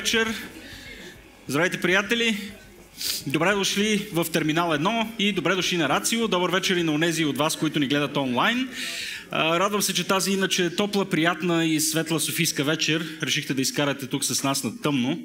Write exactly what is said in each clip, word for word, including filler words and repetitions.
вечер! Здравейте, приятели! Добре дошли в Терминал едно и добре дошли на Рацио. Добър вечер и на онези от вас, които ни гледат онлайн. Радвам се, че тази иначе топла, приятна и светла софийска вечер решихте да изкарате тук с нас на тъмно.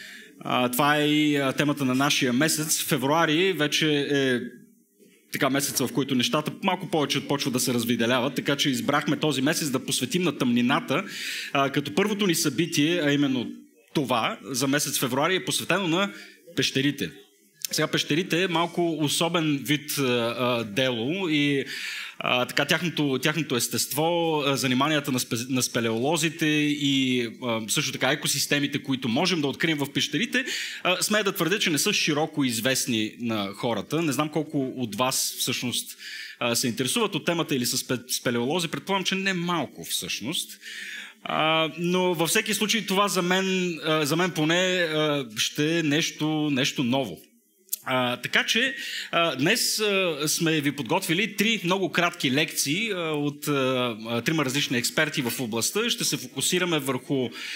Това е и темата на нашия месец. Февруари вече е така месец, в който нещата малко повече почват да се развиделяват, така че избрахме този месец да посветим на тъмнината, като първото ни събитие, а именно това за месец февруари, е посветено на пещерите. Сега пещерите е малко особен вид а, дело и а, така тяхното, тяхното естество, а, заниманията на, спе, на спелеолозите и а, също така екосистемите, които можем да открием в пещерите, а, смея да твърдя, че не са широко известни на хората. Не знам колко от вас всъщност а, се интересуват от темата или са спелеолози. Предполагам, че не малко всъщност. Uh, но във всеки случай това за мен, uh, за мен поне uh, ще е нещо, нещо ново. Uh, така че uh, днес uh, сме ви подготвили три много кратки лекции uh, от uh, трима различни експерти в областта. Ще се фокусираме върху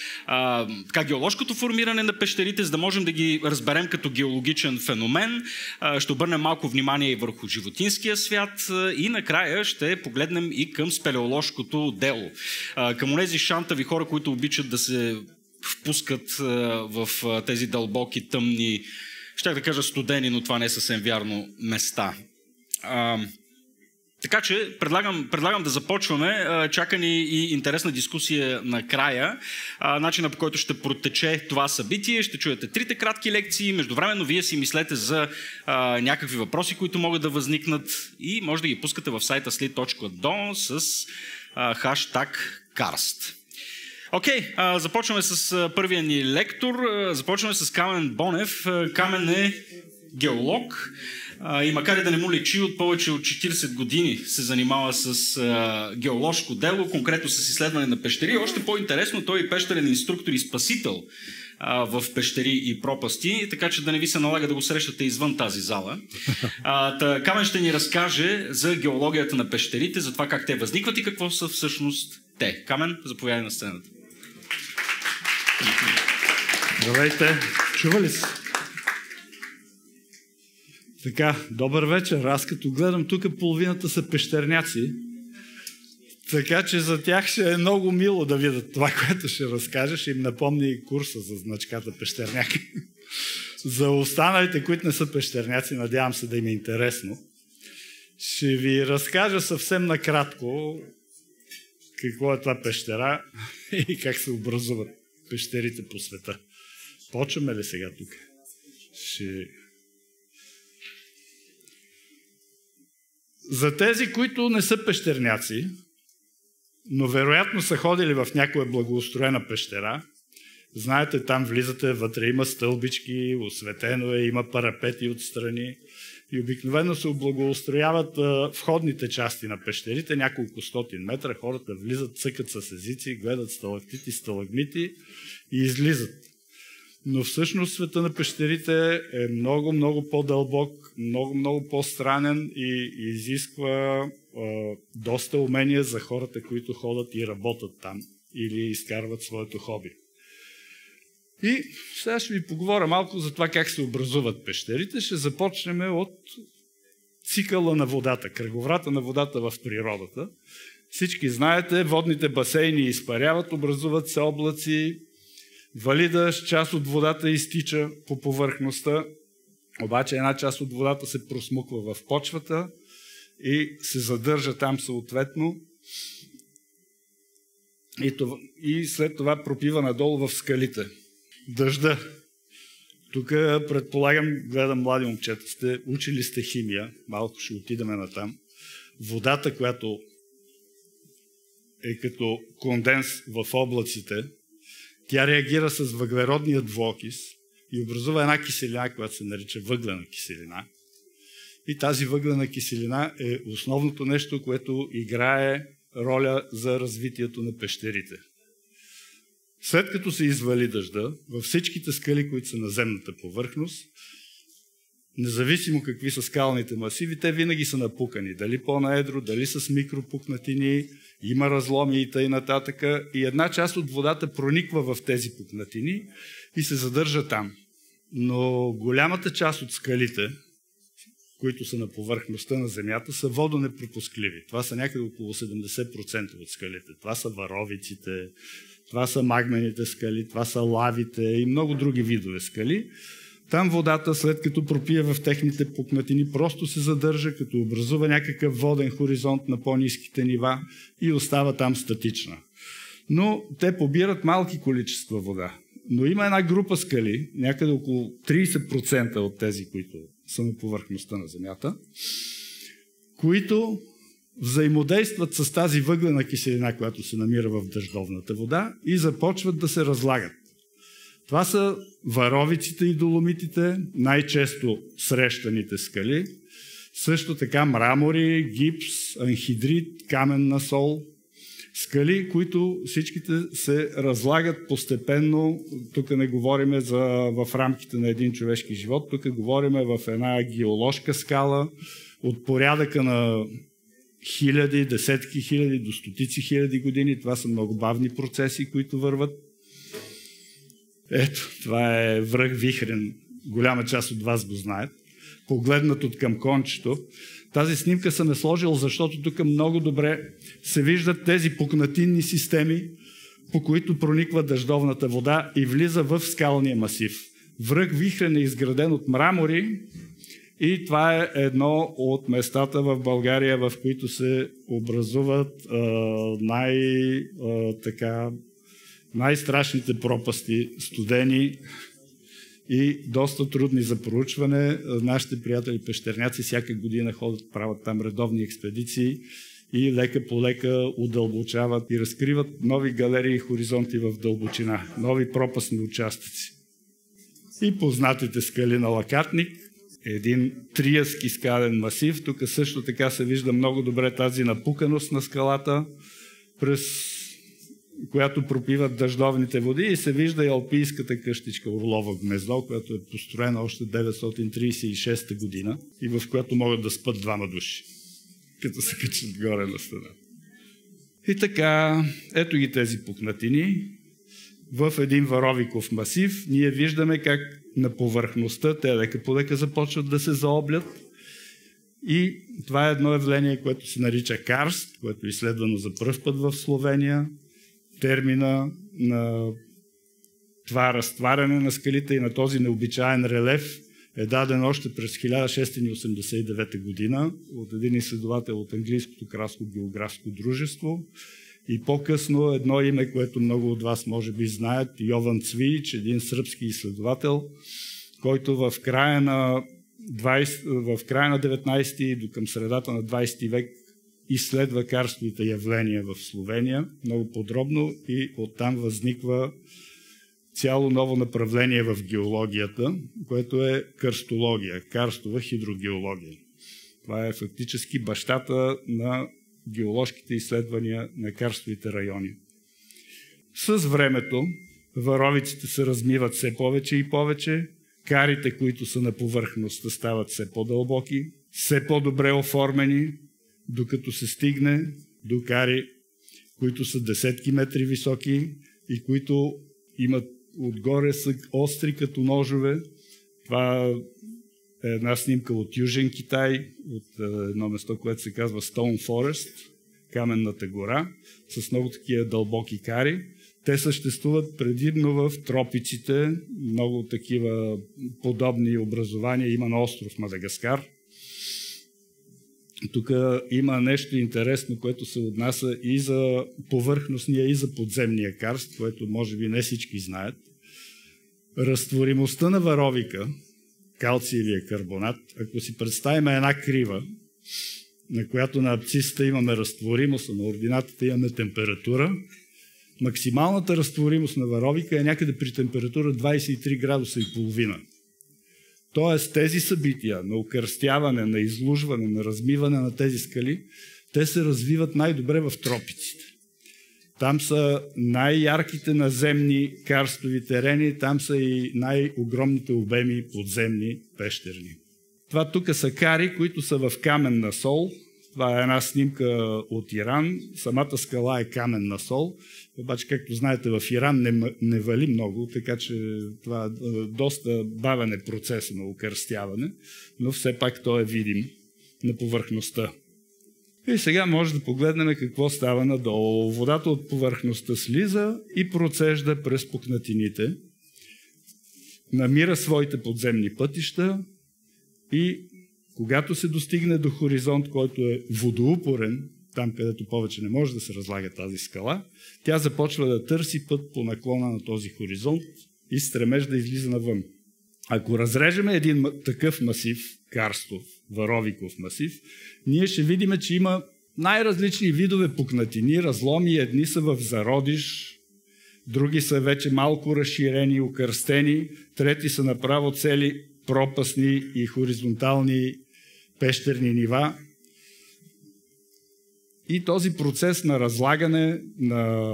uh, така, геоложкото формиране на пещерите, за да можем да ги разберем като геологичен феномен. Uh, ще обърнем малко внимание и върху животинския свят uh, и накрая ще погледнем и към спелеоложкото дело. Uh, към онези шантави хора, които обичат да се впускат uh, в uh, тези дълбоки, тъмни, щях да кажа студени, но това не е съвсем вярно, места. А, така че предлагам, предлагам да започваме. А, чака ни и интересна дискусия накрая. А, начина, по който ще протече това събитие. Ще чуете трите кратки лекции. Междувременно вие си мислете за а, някакви въпроси, които могат да възникнат и може да ги пускате в сайта слид точка до с а, хаштаг карст. Окей, okay, започваме с първия ни лектор. Започваме с Камен Бонев. Камен е геолог и макар и да не му личи, от повече от четирийсет години се занимава с геоложко дело, конкретно с изследване на пещери. Още по-интересно, той е пещерен инструктор и спасител в пещери и пропасти, така че да не ви се налага да го срещате извън тази зала. Камен ще ни разкаже за геологията на пещерите, за това как те възникват и какво са всъщност те. Камен, заповядай на сцената. Здравейте! Чува ли се? Така, добър вечер. Аз като гледам тук, половината са пещерняци. Така че за тях ще е много мило да видят това, което ще разкажеш. Ще им напомни и курса за значката пещерняк. За останалите, които не са пещерняци, надявам се да им е интересно. Ще ви разкажа съвсем накратко какво е това пещера и как се образуват пещерите по света. Почваме ли сега тук? Ще... За тези, които не са пещерняци, но вероятно са ходили в някоя благоустроена пещера, знаете, там влизате, вътре има стълбички, осветено е, има парапети отстрани и обикновено се облагоустрояват а, входните части на пещерите, няколко стотин метра, хората влизат, цъкат с езици, гледат сталактити, сталагмити и излизат. Но всъщност света на пещерите е много, много по-дълбок, много, много по-странен и изисква а, доста умения за хората, които ходят и работят там или изкарват своето хоби. И сега ще ви поговоря малко за това как се образуват пещерите. Ще започнем от цикъла на водата, кръговрата на водата в природата. Всички знаете, водните басейни изпаряват, образуват се облаци, вали дъжд, част от водата изтича по повърхността, обаче една част от водата се просмуква в почвата и се задържа там съответно. И, това, и след това пропива надолу в скалите. Дъжда. Тук предполагам, гледам млади момчета, сте учили сте химия, малко ще отидем натам. Водата, която е като конденс в облаците, тя реагира с въглеродния двуокис и образува една киселина, която се нарича въглена киселина. И тази въглена киселина е основното нещо, което играе роля за развитието на пещерите. След като се извали дъжда, във всичките скали, които са на земната повърхност, независимо какви са скалните масиви, те винаги са напукани. Дали по-наедро, дали с микропукнатини, има разломи и т.н. И една част от водата прониква в тези пукнатини и се задържа там. Но голямата част от скалите, които са на повърхността на Земята, са водонепропускливи. Това са някъде около седемдесет процента от скалите. Това са варовиците, това са магмените скали, това са лавите и много други видове скали. Там водата, след като пропие в техните пукнатини, просто се задържа, като образува някакъв воден хоризонт на по-ниските нива и остава там статична. Но те побират малки количества вода. Но има една група скали, някъде около трийсет процента от тези, които са на повърхността на Земята, които взаимодействат с тази въглена киселина, която се намира в дъждовната вода и започват да се разлагат. Това са варовиците и доломитите, най-често срещаните скали, също така мрамори, гипс, анхидрит, каменна сол, скали, които всичките се разлагат постепенно. Тук не говорим за, в рамките на един човешки живот, тук говорим в една геоложка скала от порядъка на хиляди, десетки хиляди до стотици хиляди години. Това са много бавни процеси, които върват. Ето, това е връх Вихрен. Голяма част от вас го знаят. Погледнат от към кончето. Тази снимка съм е сложил, защото тук много добре се виждат тези пукнатинни системи, по които прониква дъждовната вода и влиза в скалния масив. Връх Вихрен е изграден от мрамори и това е едно от местата в България, в които се образуват а, най, а, така, най-страшните пропасти, студени и доста трудни за проучване. Нашите приятели пещерняци всяка година ходят, правят там редовни експедиции и лека по лека удълбочават и разкриват нови галерии и хоризонти в дълбочина, нови пропастни участъци. И познатите скали на Лакатник, един триаски скален масив. Тук също така се вижда много добре тази напуканост на скалата, през която пропиват дъждовните води, и се вижда и алпийската къщичка Орлово гнездо, която е построена още деветстотин трийсет и шеста година и в която могат да спят двама души, като се качат горе на стена. И така, ето ги тези пукнатини. В един варовиков масив ние виждаме как на повърхността те лека по лека започват да се заоблят. И това е едно явление, което се нарича карст, което е изследвано за пръв път в Словения. Термина на това разтваряне на скалите и на този необичаен релеф е даден още през хиляда шестстотин осемдесет и девета година от един изследовател от Английското кралско географско дружество. И по-късно едно име, което много от вас може би знаят, Йован Цвиич, един сръбски изследовател, който в края на, двайсети, в края на деветнайсети и до към средата на двайсети век изследва карстовите явления в Словения много подробно и оттам възниква цяло ново направление в геологията, което е карстология, карстова хидрогеология. Това е фактически бащата на геоложките изследвания на карстовите райони. С времето варовиците се размиват все повече и повече, карите, които са на повърхността, стават все по-дълбоки, все по-добре оформени, докато се стигне до кари, които са десетки метри високи и които имат отгоре са остри като ножове. Това е една снимка от Южен Китай, от едно место, което се казва Stone Forest, каменната гора, с много такива дълбоки кари. Те съществуват предимно в тропиците, много такива подобни образования има на остров Мадагаскар. Тук има нещо интересно, което се отнася и за повърхностния, и за подземния карст, което може би не всички знаят. Разтворимостта на варовика, калциевия карбонат, ако си представим една крива, на която на абсцисата имаме разтворимост, а на ординатата имаме температура, максималната разтворимост на варовика е някъде при температура двайсет и три градуса и половина. Тоест тези събития на окърстяване, на излужване, на размиване на тези скали, те се развиват най-добре в тропиците. Там са най-ярките наземни карстови терени, там са и най-огромните обеми подземни пещерни. Това тук са кари, които са в каменна сол. Това е една снимка от Иран. Самата скала е каменна сол. Обаче, както знаете, в Иран не, не вали много, така че това е доста бавен е процес на укърстяване, но все пак той е видим на повърхността. И сега може да погледнем какво става надолу. Водата от повърхността слиза и процежда през пукнатините. Намира своите подземни пътища и когато се достигне до хоризонт, който е водоупорен, там където повече не може да се разлага тази скала, тя започва да търси път по наклона на този хоризонт и стремеж да излиза навън. Ако разрежеме един такъв масив, карстов, варовиков масив, ние ще видим, че има най-различни видове пукнатини, разломи. Едни са в зародиш, други са вече малко разширени, укърстени, трети са направо цели пропастни и хоризонтални пещерни нива. И този процес на разлагане, на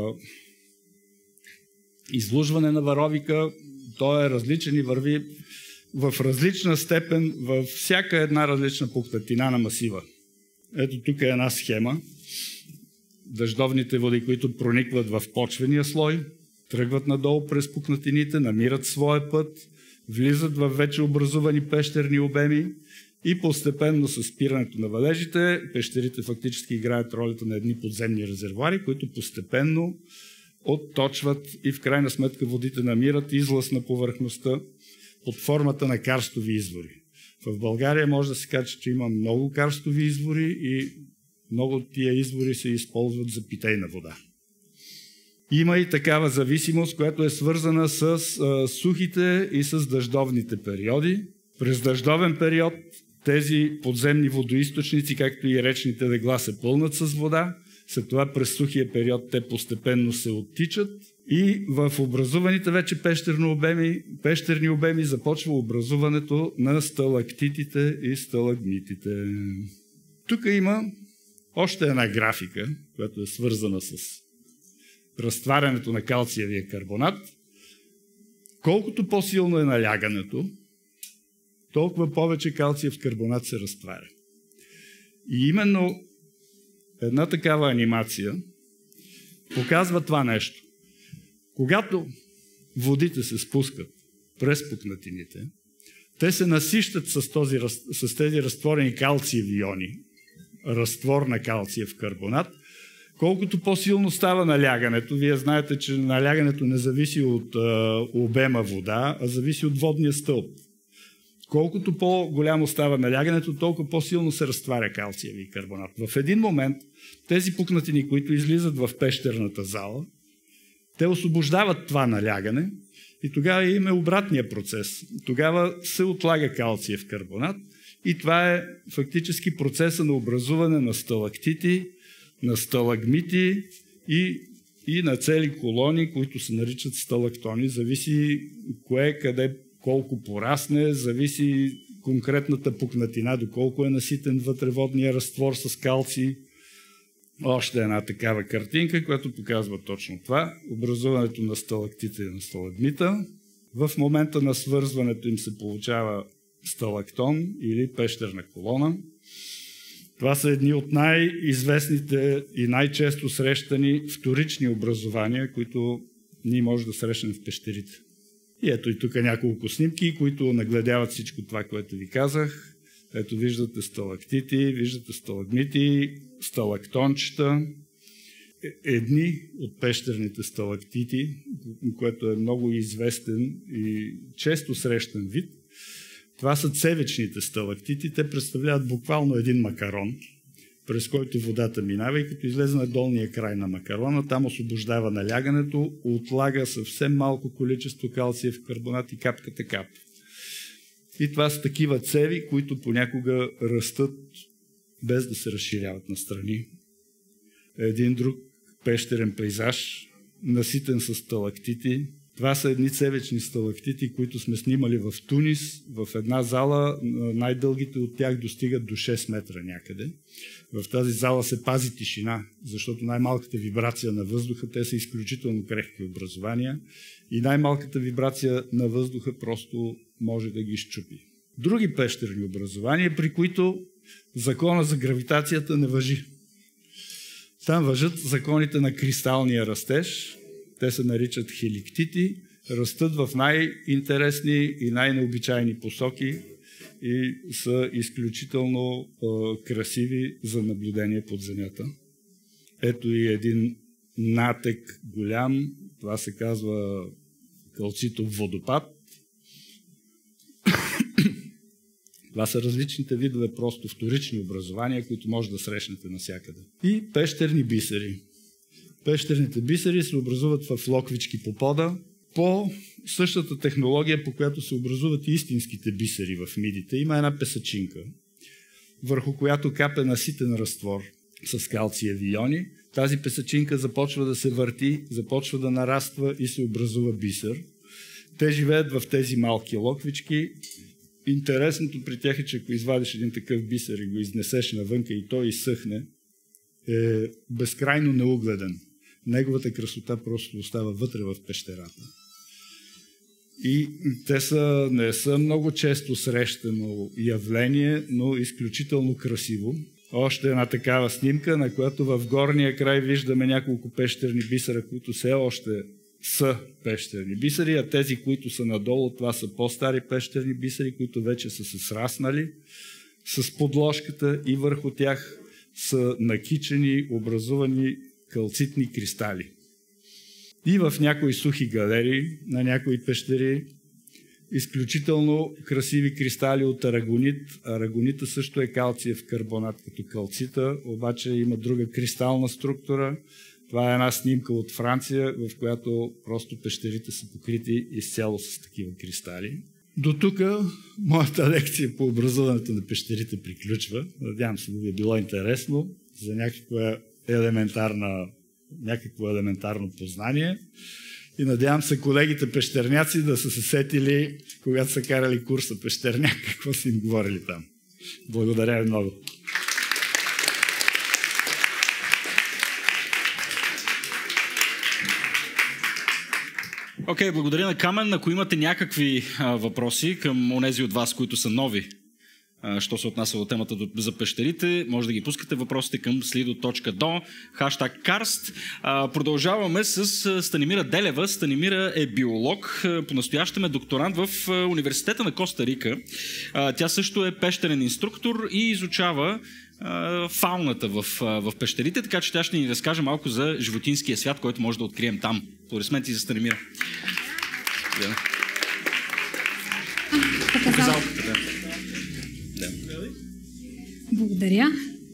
излужване на варовика, той е различен и върви в различна степен във всяка една различна пукнатина на масива. Ето тук е една схема. Дъждовните води, които проникват в почвения слой, тръгват надолу през пукнатините, намират своя път, влизат в вече образувани пещерни обеми и постепенно с спирането на валежите, пещерите фактически играят ролята на едни подземни резервоари, които постепенно отточват и в крайна сметка водите намират излъз на повърхността под формата на карстови извори. В България може да се каже, че има много карстови извори и много от тия извори се използват за питейна вода. Има и такава зависимост, която е свързана с а, сухите и с дъждовните периоди. През дъждовен период тези подземни водоизточници, както и речните легла, се пълнат с вода. След това през сухия период те постепенно се оттичат и в образуваните вече пещерни обеми, пещерни обеми започва образуването на сталактитите и сталагмитите. Тук има още една графика, която е свързана с разтварянето на калциевия карбонат. Колкото по-силно е налягането, толкова повече калциев карбонат се разтваря. И именно една такава анимация показва това нещо. Когато водите се спускат през пукнатините, те се насищат с, този, с тези разтворени калциеви иони, разтвор на калциев карбонат. Колкото по-силно става налягането, вие знаете, че налягането не зависи от а, обема вода, а зависи от водния стълб. Колкото по-голямо става налягането, толкова по-силно се разтваря калциеви карбонат. В един момент тези пукнатини, които излизат в пещерната зала, те освобождават това налягане и тогава има обратния процес. Тогава се отлага калциев карбонат и това е фактически процеса на образуване на сталактити, на сталагмити и, и на цели колони, които се наричат сталактони. Зависи кое, къде, колко порасне, зависи конкретната пукнатина, доколко е наситен вътреводния разтвор с калций. Още една такава картинка, която показва точно това. Образуването на сталактита и на сталагмита. В момента на свързването им се получава сталактон или пещерна колона. Това са едни от най-известните и най-често срещани вторични образования, които ние може да срещнем в пещерите. И ето и тук няколко снимки, които нагледяват всичко това, което ви казах. Ето виждате сталактити, виждате сталагмити, сталактончета. Едни от пещерните сталактити, което е много известен и често срещан вид, това са цевечните сталактити. Те представляват буквално един макарон, през който водата минава и като излезе на долния край на макарона, там освобождава налягането, отлага съвсем малко количество калциев карбонат и капката капа. И това са такива цеви, които понякога растат без да се разширяват настрани. Един друг пещерен пейзаж, наситен с сталактити. Това са едни цевечни сталактити, които сме снимали в Тунис. В една зала най-дългите от тях достигат до шест метра някъде. В тази зала се пази тишина, защото най-малката вибрация на въздуха, те са изключително крехки образования и най-малката вибрация на въздуха просто може да ги счупи. други пещерни образования, при които закона за гравитацията не важи. Там важат законите на кристалния растеж. Те се наричат хеликтити, растат в най-интересни и най-необичайни посоки и са изключително е, красиви за наблюдение под земята. Ето и един натек голям, това се казва калцитов водопад. Това са различните видове просто вторични образования, които може да срещнете навсякъде. И пещерни бисери. Пещерните бисери се образуват в локвички по пода, по същата технология, по която се образуват и истинските бисери в мидите. Има една песачинка, върху която капе наситен разтвор с калциеви иони. Тази песачинка започва да се върти, започва да нараства и се образува бисер. Те живеят в тези малки локвички. Интересното при тях е, че ако извадиш един такъв бисер и го изнесеш навънка и той изсъхне, е безкрайно неугледен. Неговата красота просто остава вътре в пещерата. И те са, не са много често срещано явление, но изключително красиво. Още една такава снимка, на която в горния край виждаме няколко пещерни бисера, които все още са пещерни бисери, а тези, които са надолу, това са по-стари пещерни бисери, които вече са се сраснали с подложката и върху тях са накичени, образувани калцитни кристали. И в някои сухи галерии, на някои пещери, изключително красиви кристали от арагонит. Арагонита също е калциев карбонат като калцита, обаче има друга кристална структура. Това е една снимка от Франция, в която просто пещерите са покрити изцяло с такива кристали. До тук моята лекция по образуването на пещерите приключва. Надявам се да ви е било интересно за някаква елементарна, някакво елементарно познание. И надявам се колегите пещерняци да са се сетили, когато са карали курса пещерняк, какво са им говорили там. Благодаря ви много. Окей, okay, благодаря на Камен. Ако имате някакви а, въпроси към онези от вас, които са нови, а, що се отнася до темата за пещерите, може да ги пускате въпросите към slido точка do, хаштаг карст. А, продължаваме с Станимира Делева. Станимира е биолог, по-настоящем е докторант в Университета на Коста Рика. А, тя също е пещерен инструктор и изучава а, фауната в, а, в пещерите, така че тя ще ни разкаже малко за животинския свят, който може да открием там. Аплодисменти за Станимира. Благодаря.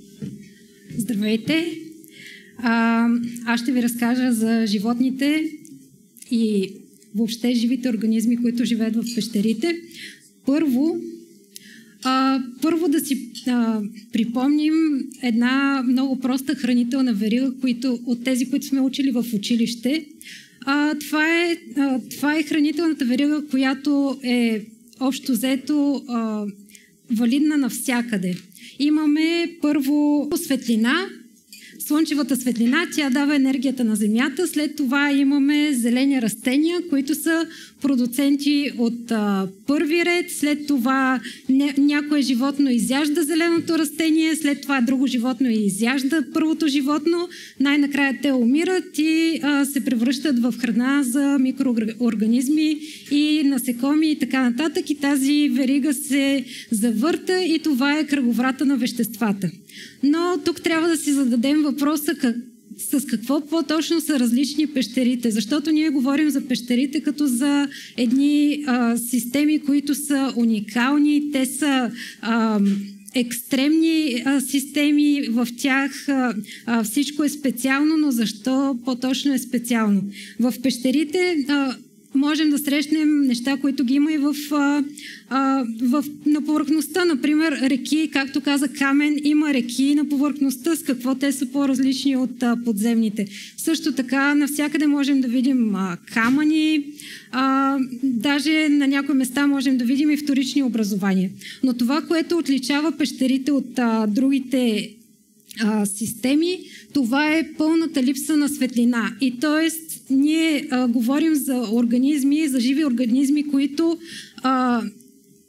Здравейте. А, аз ще ви разкажа за животните и въобще живите организми, които живеят в пещерите. Първо, а, първо да си а, припомним една много проста хранителна верига, които, от тези, които сме учили в училище. А, това, е, а, това е хранителната верига, която е общо взето а, валидна навсякъде. Имаме първо светлина, слънчевата светлина, тя дава енергията на Земята. След това имаме зелени растения, които са продуценти от а, първи ред. След това ня- някое животно изяжда зеленото растение, след това друго животно изяжда първото животно. Най-накрая те умират и а, се превръщат в храна за микроорганизми и насекоми и така нататък. И тази верига се завърта и това е кръговрата на веществата. Но тук трябва да си зададем въпроса как, с какво по-точно са различни пещерите, защото ние говорим за пещерите като за едни а, системи, които са уникални, те са а, екстремни а, системи, в тях а, а, всичко е специално, но защо по-точно е специално? В пещерите а, можем да срещнем неща, които ги има и в, а, а, в, на повърхността. Например, реки, както каза Камен, има реки на повърхността, с какво те са по-различни от а, подземните. Също така, навсякъде можем да видим а, камъни, а, даже на някои места можем да видим и вторични образования. Но това, което отличава пещерите от а, другите а, системи, това е пълната липса на светлина. И т.е. ние а, говорим за организми, за живи организми, които а,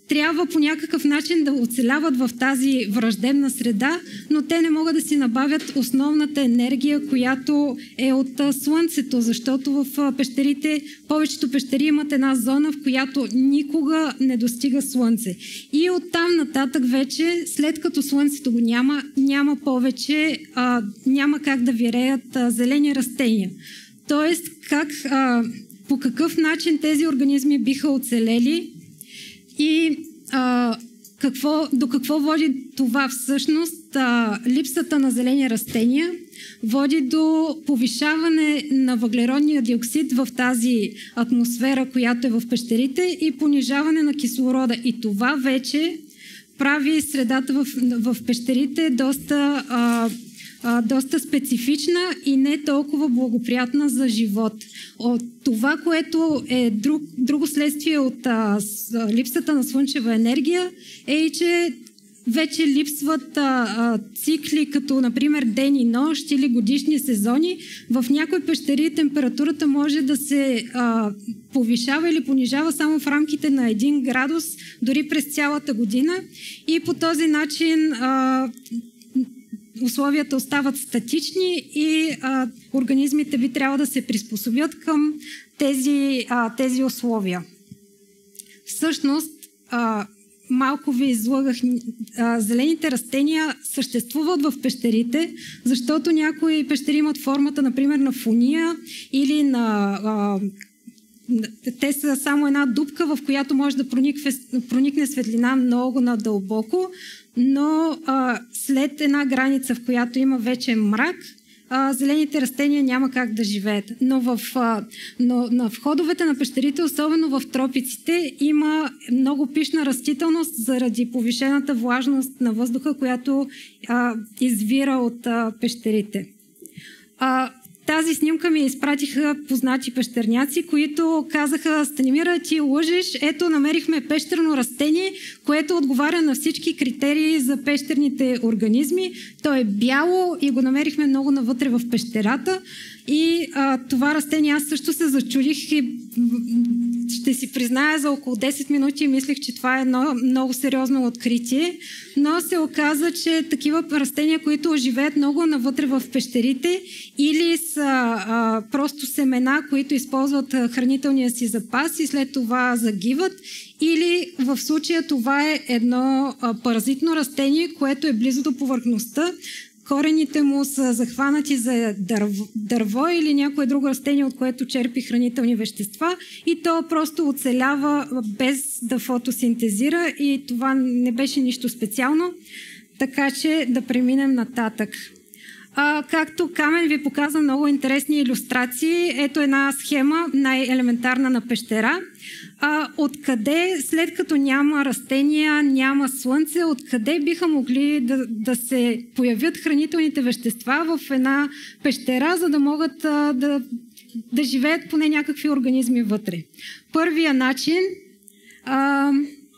трябва по някакъв начин да оцеляват в тази враждебна среда, но те не могат да си набавят основната енергия, която е от Слънцето, защото в пещерите, повечето пещери имат една зона, в която никога не достига Слънце. И оттам нататък вече, след като Слънцето го няма, няма повече, а, няма как да виреят а, зелени растения. Тоест, как, а, по какъв начин тези организми биха оцелели и а, какво, до какво води това всъщност? А, липсата на зелени растения води до повишаване на въглеродния диоксид в тази атмосфера, която е в пещерите, и понижаване на кислорода. И това вече прави средата в, в пещерите доста, а, а, доста специфична и не толкова благоприятна за живот. От това, което е друг, друго следствие от а, с, липсата на слънчева енергия, е и че вече липсват а, а, цикли, като например ден и нощ или годишни сезони. В някои пещери температурата може да се а, повишава или понижава само в рамките на един градус, дори през цялата година. И по този начин а, условията остават статични и а, организмите би трябвало да се приспособят към тези, а, тези условия. Всъщност, а, малко ви излагах, а, зелените растения съществуват в пещерите, защото някои пещери имат формата, например, на фуния или на... А, те са само една дупка, в която може да проникне, проникне светлина много надълбоко, но а, след една граница, в която има вече мрак, а, зелените растения няма как да живеят. Но, в, а, но на входовете на пещерите, особено в тропиците, има много пищна растителност заради повишената влажност на въздуха, която а, извира от а, пещерите. А, Тази снимка ми изпратиха познати пещерняци, които казаха: Станимира, ти лъжеш, ето намерихме пещерно растение, което отговаря на всички критерии за пещерните организми. То е бяло и го намерихме много навътре в пещерата. И а, това растение аз също се зачудих и ще си призная, за около десет минути мислех, че това е едно много сериозно откритие, но се оказа, че такива растения, които живеят много навътре в пещерите, или са а, просто семена, които използват хранителния си запас и след това загиват, или в случая това е едно а, паразитно растение, което е близо до повърхността. Корените му са захванати за дърво, дърво или някое друго растение, от което черпи хранителни вещества, и то просто оцелява без да фотосинтезира, и това не беше нищо специално, така че да преминем нататък. А, както Камен ви показа много интересни илюстрации, ето една схема, най-елементарна на пещера. А, откъде, след като няма растения, няма слънце, откъде биха могли да, да се появят хранителните вещества в една пещера, за да могат а, да, да живеят поне някакви организми вътре? Първия начин а,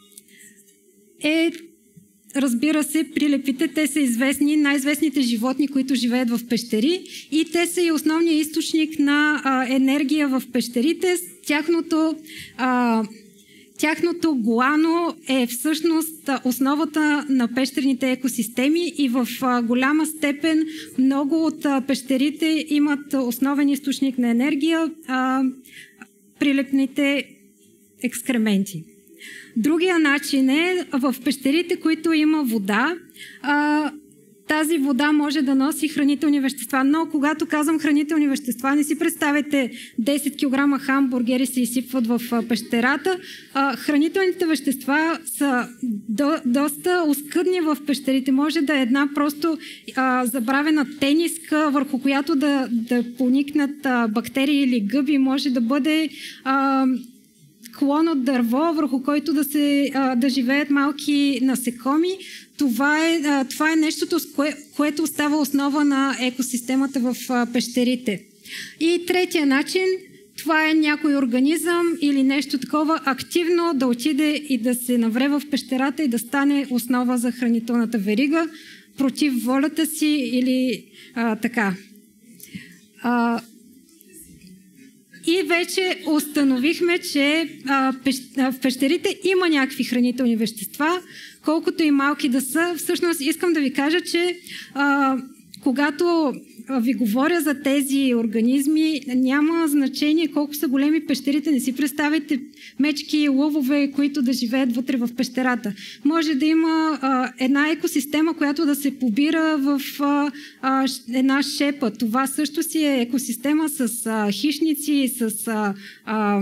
е, разбира се, прилепите. Те са известни, най-известните животни, които живеят в пещери, и те са и основният източник на а, енергия в пещерите. Тяхното, а, тяхното гуано е всъщност основата на пещерните екосистеми, и в а, голяма степен много от а, пещерите имат основен източник на енергия а, прилепните екскременти. Другия начин е в пещерите, които има вода. А, тази вода може да носи хранителни вещества, но когато казвам хранителни вещества, не си представете десет килограма хамбургери се изсипват в пещерата. А, хранителните вещества са до, доста оскъдни в пещерите. Може да е една просто а, забравена тениска, върху която да, да поникнат а, бактерии или гъби. Може да бъде а, клон от дърво, върху който да, се, а, да живеят малки насекоми. Това е, а, това е нещото, с кое, което остава основа на екосистемата в а, пещерите. И третия начин, това е някой организъм или нещо такова активно да отиде и да се навре в пещерата и да стане основа за хранителната верига против волята си или а, така. А, И вече установихме, че а, пещ, а, в пещерите има някакви хранителни вещества, колкото и малки да са. Всъщност искам да ви кажа, че а, когато ви говоря за тези организми, няма значение колко са големи пещерите. Не си представяйте мечки и лъвове, които да живеят вътре в пещерата. Може да има а, една екосистема, която да се побира в а, а, една шепа. Това също си е екосистема с а, хищници, с... А, а,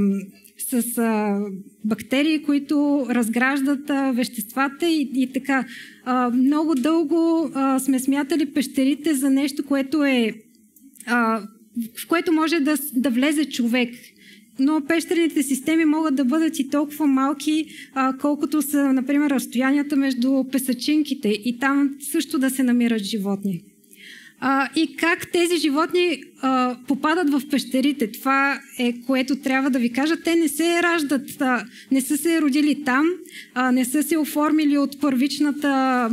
с а, бактерии, които разграждат а, веществата и, и така. А, много дълго а, сме смятали пещерите за нещо, което е а, в което може да, да влезе човек. Но пещерните системи могат да бъдат и толкова малки, а, колкото са, например, разстоянията между песъчинките и там също да се намират животни. А, и как тези животни а, попадат в пещерите. Това е, което трябва да ви кажа. Те не се раждат, а, не са се родили там, а, не са се оформили от първичната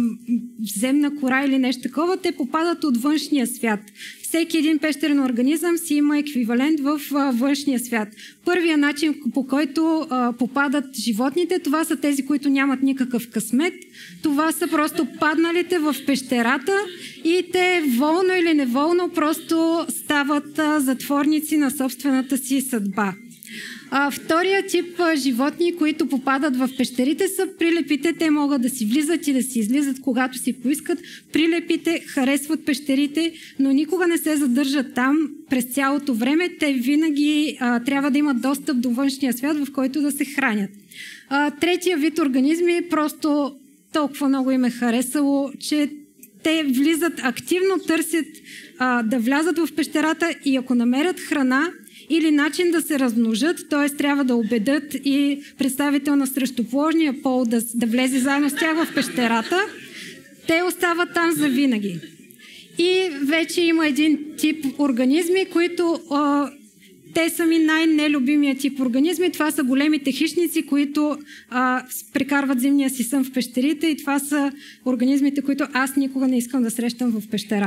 земна кора или нещо такова. Те попадат от външния свят. Всеки един пещерен организъм си има еквивалент в а, външния свят. Първият начин, по който а, попадат животните, това са тези, които нямат никакъв късмет. Това са просто падналите в пещерата и те волно или неволно просто стават а, затворници на собствената си съдба. А, втория тип а, животни, които попадат в пещерите, са прилепите. Те могат да си влизат и да си излизат, когато си поискат. Прилепите харесват пещерите, но никога не се задържат там през цялото време. Те винаги а, трябва да имат достъп до външния свят, в който да се хранят. А, третия вид организми просто толкова много им е харесало, че те влизат активно, търсят а, да влязат в пещерата и ако намерят храна или начин да се размножат, т.е. трябва да убедят и представител на срещуположния пол да, да влезе заедно с тях в пещерата, те остават там завинаги. И вече има един тип организми, които а, те са ми най-нелюбимия тип организми. Това са големите хищници, които а, прекарват зимния си сън в пещерите и това са организмите, които аз никога не искам да срещам в пещера.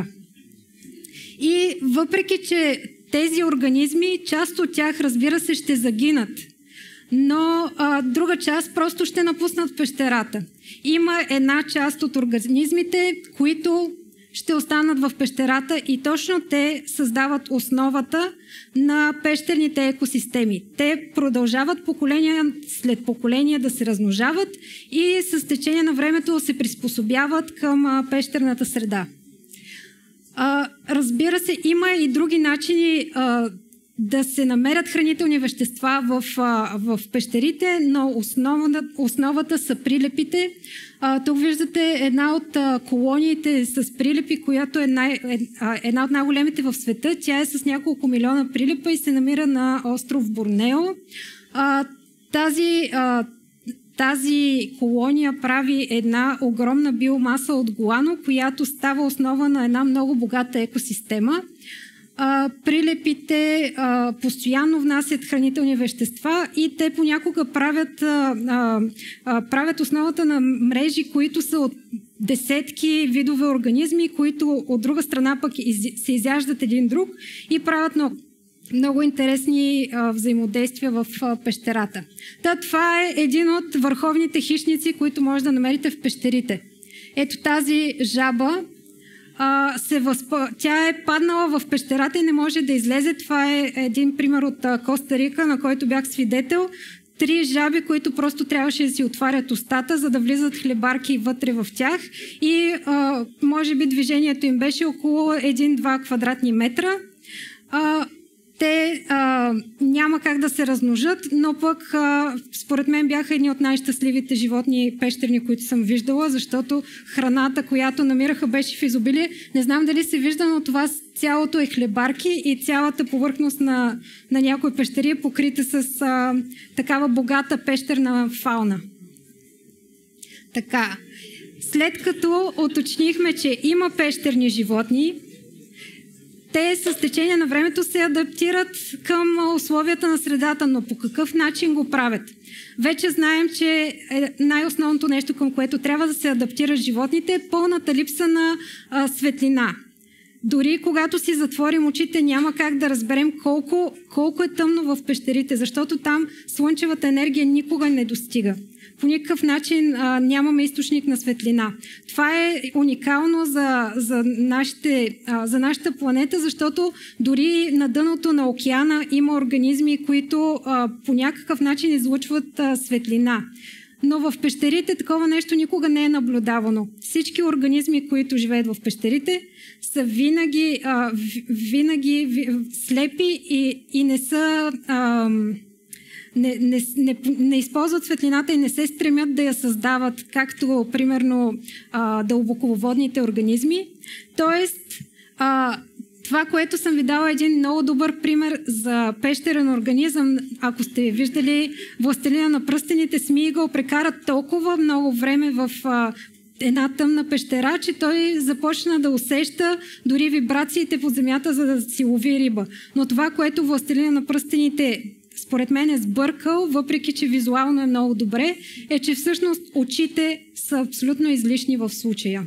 И въпреки, че тези организми, част от тях, разбира се, ще загинат, но а, друга част просто ще напуснат пещерата. Има една част от организмите, които ще останат в пещерата и точно те създават основата на пещерните екосистеми. Те продължават поколения след поколения да се размножават и с течение на времето се приспособяват към а, пещерната среда. А, разбира се, има и други начини а, да се намерят хранителни вещества в, а, в пещерите, но основата, основата са прилепите. А, тук виждате една от а, колониите с прилепи, която е най, е, а, една от най-големите в света. Тя е с няколко милиона прилепа и се намира на остров Борнео. А, тази а, Тази колония прави една огромна биомаса от гуано, която става основа на една много богата екосистема. А, прилепите а, постоянно внасят хранителни вещества и те понякога правят, а, а, правят основата на мрежи, които са от десетки видове организми, които от друга страна пък из, се изяждат един друг и правят много много интересни а, взаимодействия в а, пещерата. Та, това е един от върховните хищници, които може да намерите в пещерите. Ето тази жаба, а, се възпа... тя е паднала в пещерата и не може да излезе. Това е един пример от а, Коста Рика, на който бях свидетел. Три жаби, които просто трябваше да си отварят устата, за да влизат хлебарки вътре в тях и а, може би движението им беше около един-два квадратни метра. А, Те а, няма как да се размножат, но пък а, според мен бяха едни от най-щастливите животни пещерни, които съм виждала, защото храната, която намираха, беше в изобилие. Не знам дали се вижда, но това цялото е хлебарки и цялата повърхност на, на някои пещери е покрита с а, такава богата пещерна фауна. Така, след като уточнихме, че има пещерни животни, те с течение на времето се адаптират към условията на средата, но по какъв начин го правят? Вече знаем, че най-основното нещо, към което трябва да се адаптират животните, е пълната липса на а, светлина. дори когато си затворим очите, няма как да разберем колко, колко е тъмно в пещерите, защото там слънчевата енергия никога не достига. По никакъв начин а, нямаме източник на светлина. Това е уникално за, за, нашите, а, за нашата планета, защото дори на дъното на океана има организми, които а, по някакъв начин излъчват а, светлина. Но в пещерите такова нещо никога не е наблюдавано. Всички организми, които живеят в пещерите, са винаги, а, винаги ви, слепи и, и не са... А, Не, не, не, не използват светлината и не се стремят да я създават, както примерно а, дълбоководните организми. Тоест, а, това, което съм ви дала, е един много добър пример за пещерен организъм. Ако сте виждали Властелина на пръстените, Смийгъл прекара толкова много време в а, една тъмна пещера, че той започна да усеща дори вибрациите под земята, за да си лови риба. Но това, което Властелина на пръстените според мен е сбъркал, въпреки че визуално е много добре, е, че всъщност очите са абсолютно излишни в случая.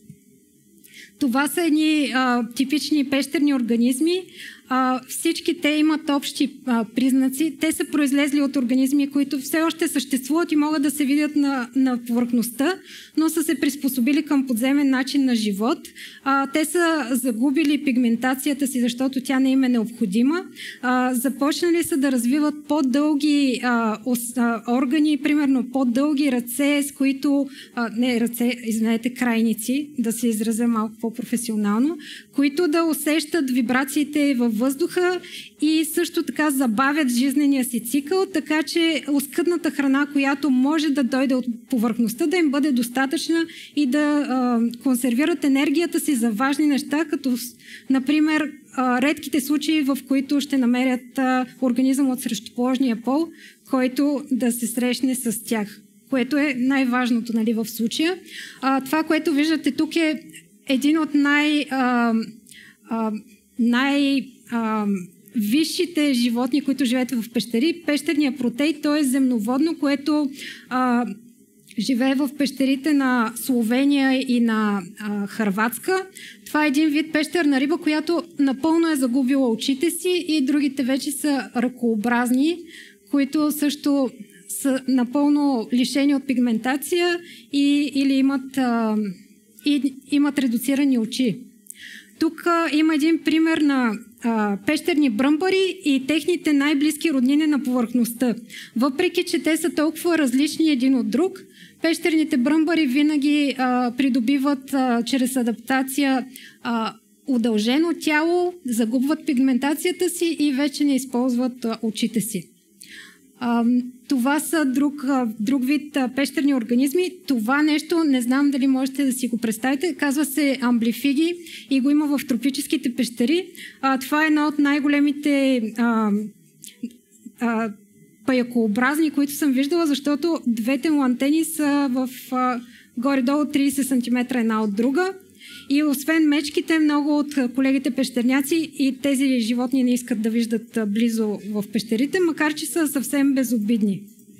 Това са едни а, типични пещерни организми. А, всички те имат общи а, признаци. Те са произлезли от организми, които все още съществуват и могат да се видят на, на повърхността, но са се приспособили към подземен начин на живот. А, те са загубили пигментацията си, защото тя не им е необходима. А, започнали са да развиват по-дълги а, ос, а, органи, примерно по-дълги ръце, с които... А, не ръце, извинете, крайници, да се изразя малко по-професионално, които да усещат вибрациите във въздуха и също така забавят жизнения си цикъл, така че оскъдната храна, която може да дойде от повърхността, да им бъде достатъчна и да а, консервират енергията си за важни неща, като например а, редките случаи, в които ще намерят а, организъм от срещуположния пол, който да се срещне с тях, което е най-важното, нали, в случая. А, това, което виждате тук, е един от най- а, а, най- а, висшите животни, които живеят в пещери. Пещерния протей, то е земноводно, което а, живее в пещерите на Словения и на а, Хърватска. Това е един вид пещерна риба, която напълно е загубила очите си, и другите вече са ръкообразни, които също са напълно лишени от пигментация и, или имат, а, и, имат редуцирани очи. Тук а, има един пример на а, пещерни бръмбари и техните най-близки роднини на повърхността. Въпреки че те са толкова различни един от друг, пещерните бръмбари винаги а, придобиват а, чрез адаптация а, удължено тяло, загубват пигментацията си и вече не използват а, очите си. А, това са друг, а, друг вид а, пещерни организми. Това нещо, не знам дали можете да си го представите, казва се амблифиги и го има в тропическите пещери. А, това е една от най-големите а, а, паякообразни, които съм виждала, защото двете му антени са в а, горе-долу трийсет сантиметра една от друга. И освен мечките, много от колегите пещерняци и тези животни не искат да виждат близо в пещерите, макар че са съвсем безобидни.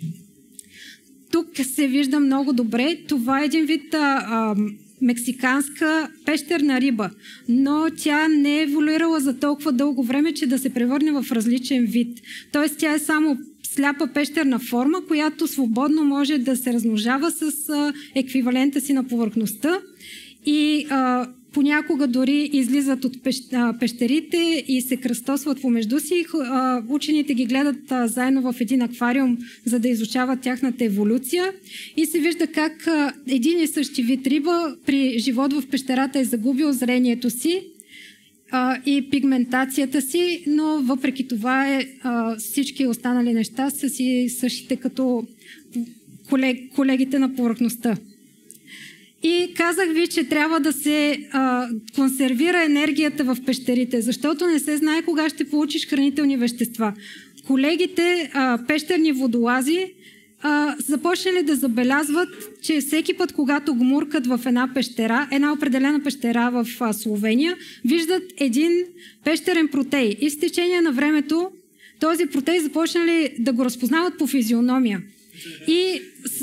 Тук се вижда много добре. Това е един вид а, а, мексиканска пещерна риба, но тя не е еволюирала за толкова дълго време, че да се превърне в различен вид. Тоест тя е само сляпа пещерна форма, която свободно може да се размножава с а, еквивалента си на повърхността. И а, понякога дори излизат от пещерите и се кръстосват помежду си. А, учените ги гледат а, заедно в един аквариум, за да изучават тяхната еволюция. И се вижда как а, един и същи вид риба при живот в пещерата е загубил зрението си а, и пигментацията си, но въпреки това е, а, всички останали неща са си същите като колег, колегите на повърхността. И казах ви, че трябва да се а, консервира енергията в пещерите, защото не се знае кога ще получиш хранителни вещества. Колегите а, пещерни водолази а, започнали да забелязват, че всеки път, когато гмуркат в една пещера, една определена пещера в а, Словения, виждат един пещерен протей. И с течение на времето този протей започнали да го разпознават по физиономия. И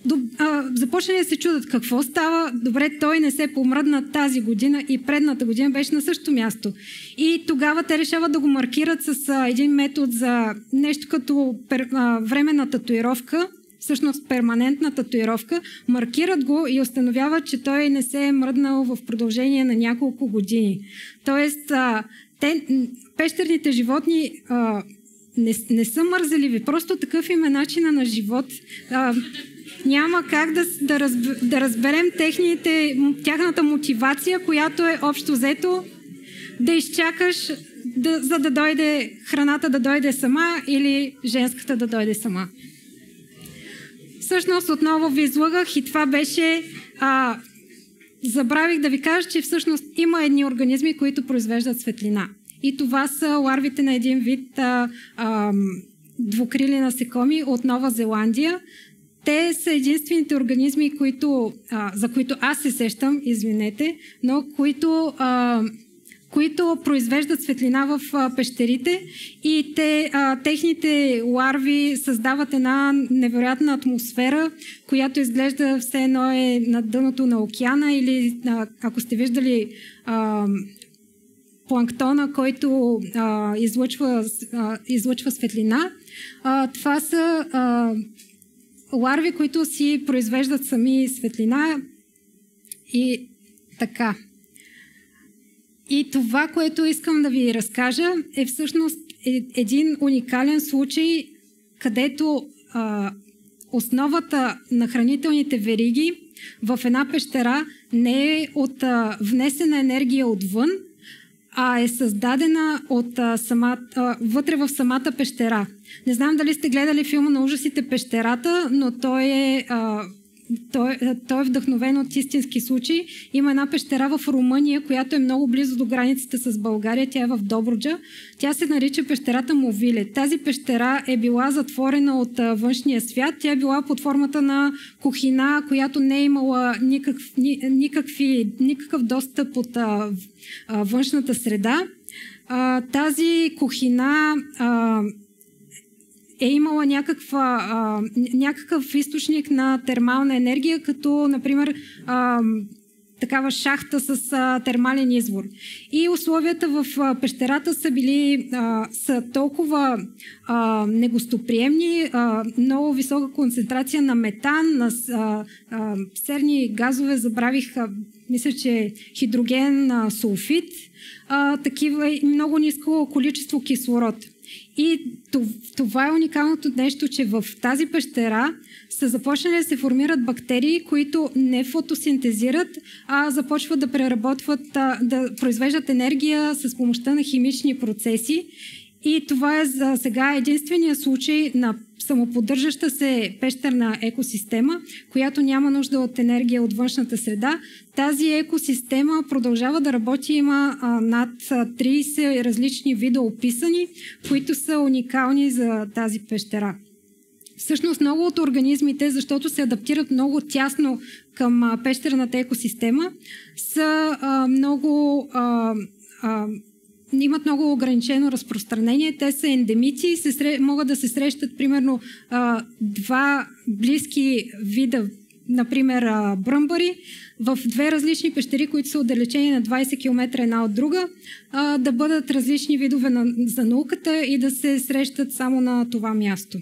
започнали да се чудат какво става. Добре, той не се помръдна тази година и предната година беше на същото място. И тогава те решават да го маркират с а, един метод за нещо като пер, а, временна татуировка, всъщност перманентна татуировка, маркират го и установяват, че той не се е мръднал в продължение на няколко години. Тоест, а, те, пещерните животни а, не, не са мързеливи, просто такъв им е начина на живот. А, няма как да, да, разб, да разберем техните, тяхната мотивация, която е общо взето да изчакаш, да, за да дойде храната да дойде сама или женската да дойде сама. Всъщност отново ви излъгах и това беше... А, забравих да ви кажа, че всъщност има едни организми, които произвеждат светлина. И това са ларвите на един вид а, а, двукрили насекоми от Нова Зеландия. Те са единствените организми, които, а, за които аз се сещам, извинете, но които, а, които произвеждат светлина в а, пещерите и те, а, техните ларви създават една невероятна атмосфера, която изглежда все едно е на дъното на океана или а, ако сте виждали а, планктона, който а, излъчва, а, излъчва светлина. А, това са а, ларви, които си произвеждат сами светлина и така. И това, което искам да ви разкажа, е всъщност един уникален случай, където а, основата на хранителните вериги в една пещера не е от а, внесена енергия отвън, а е създадена от а, сама, а, вътре в самата пещера. Не знам дали сте гледали филма на ужасите Пещерата, но той е, а, той, той е вдъхновен от истински случаи. Има една пещера в Румъния, която е много близо до границата с България. Тя е в Добруджа. Тя се нарича пещерата Мовиле. Тази пещера е била затворена от а, външния свят. Тя е била под формата на кухина, която не е имала никакъв, ни, никакви, никакъв достъп от а, а, външната среда. А, тази кухина а, е имала някаква, а, някакъв източник на термална енергия, като, например, а, такава шахта с а, термален извор. И условията в а, пещерата са били а, са толкова а, негостоприемни, а, много висока концентрация на метан, на а, а, серни газове, забравих, а, мисля, че хидроген, а, сулфид, а, такива и много ниско количество кислород. И това е уникалното нещо, че в тази пещера са започнали да се формират бактерии, които не фотосинтезират, а започват да преработват, да произвеждат енергия с помощта на химични процеси. И това е за сега единствения случай на самоподдържаща се пещерна екосистема, която няма нужда от енергия от външната среда. Тази екосистема продължава да работи, има а, над трийсет различни вида описани, които са уникални за тази пещера. Всъщност много от организмите, защото се адаптират много тясно към а, пещерната екосистема, са а, много... А, а, имат много ограничено разпространение. Те са ендемици, се сре... могат да се срещат примерно а, два близки вида, например а, бръмбари, в две различни пещери, които са отдалечени на двайсет километра една от друга, а, да бъдат различни видове на... за науката и да се срещат само на това място.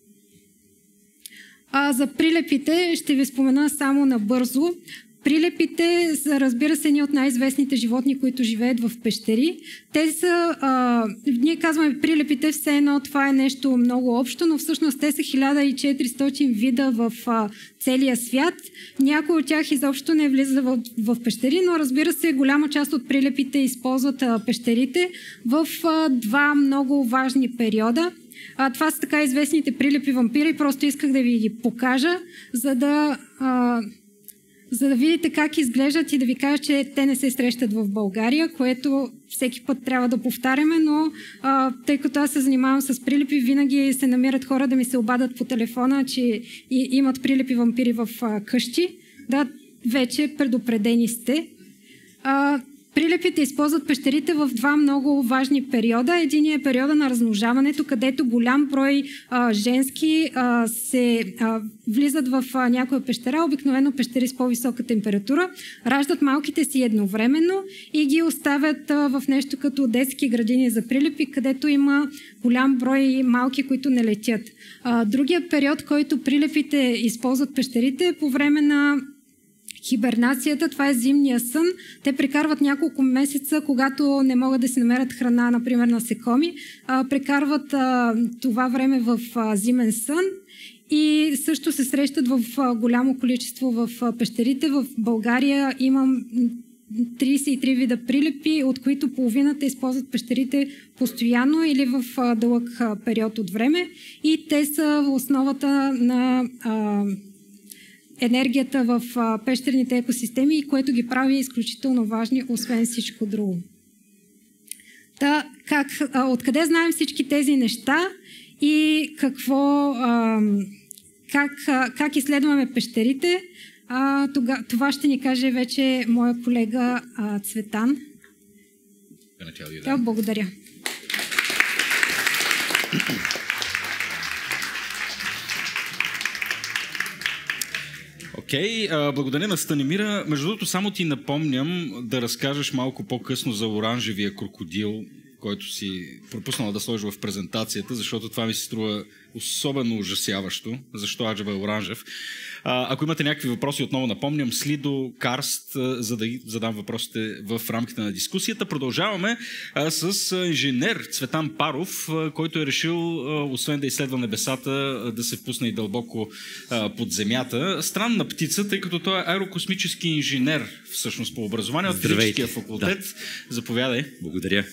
А, за прилепите ще ви спомена само набързо. Прилепите са, разбира се, едни от най-известните животни, които живеят в пещери. Те са, а, ние казваме прилепите, все едно това е нещо много общо, но всъщност те са хиляда и четиристотин вида в а, целия свят. Някои от тях изобщо не влизат в, в пещери, но разбира се, голяма част от прилепите използват а, пещерите в а, два много важни периода. А, това са така известните прилепи вампири, просто исках да ви ги покажа, за да... А, за да видите как изглеждат и да ви кажа, че те не се срещат в България, което всеки път трябва да повтаряме, но а, тъй като аз се занимавам с прилепи, винаги се намират хора да ми се обадят по телефона, че и, имат прилепи вампири в а, къщи. Да, вече предупредени сте. А, Прилепите използват пещерите в два много важни периода. Единият е периода на размножаването, където голям брой а, женски а, се а, влизат в а, някоя пещера, обикновено пещери с по-висока температура, раждат малките си едновременно и ги оставят а, в нещо като детски градини за прилепи, където има голям брой малки, които не летят. А, другият период, който прилепите използват пещерите, е по време на хибернацията, това е зимния сън. Те прекарват няколко месеца, когато не могат да си намерят храна, например насекоми. А, прекарват а, това време в а, зимен сън и също се срещат в а, голямо количество в а, пещерите. В България имам тридесет и три вида прилепи, от които половината използват пещерите постоянно или в а, дълъг а, период от време. И те са в основата на а, енергията в а, пещерните екосистеми, което ги прави изключително важни, освен всичко друго. Та, как, а, откъде знаем всички тези неща и какво, а, как, а, как изследваме пещерите? А, тога, това ще ни каже вече моя колега а, Цветан. Да, благодаря. Окей, okay, благодаря на Станимира. Между другото, само ти напомням да разкажеш малко по-късно за оранжевия крокодил, който си пропуснала да сложиш в презентацията, защото това ми се струва особено ужасяващо. Защо аджаба е оранжев? А, ако имате някакви въпроси, отново напомням, Слидо, Карст, за да задам въпросите в рамките на дискусията. Продължаваме а, с инженер Цветан Паров, а, който е решил, а, освен да изследва небесата, а, да се впусне и дълбоко а, под земята. Странна птица, тъй като той е аерокосмически инженер, всъщност по образование от физическия факултет. Да. Заповядай. Благодаря.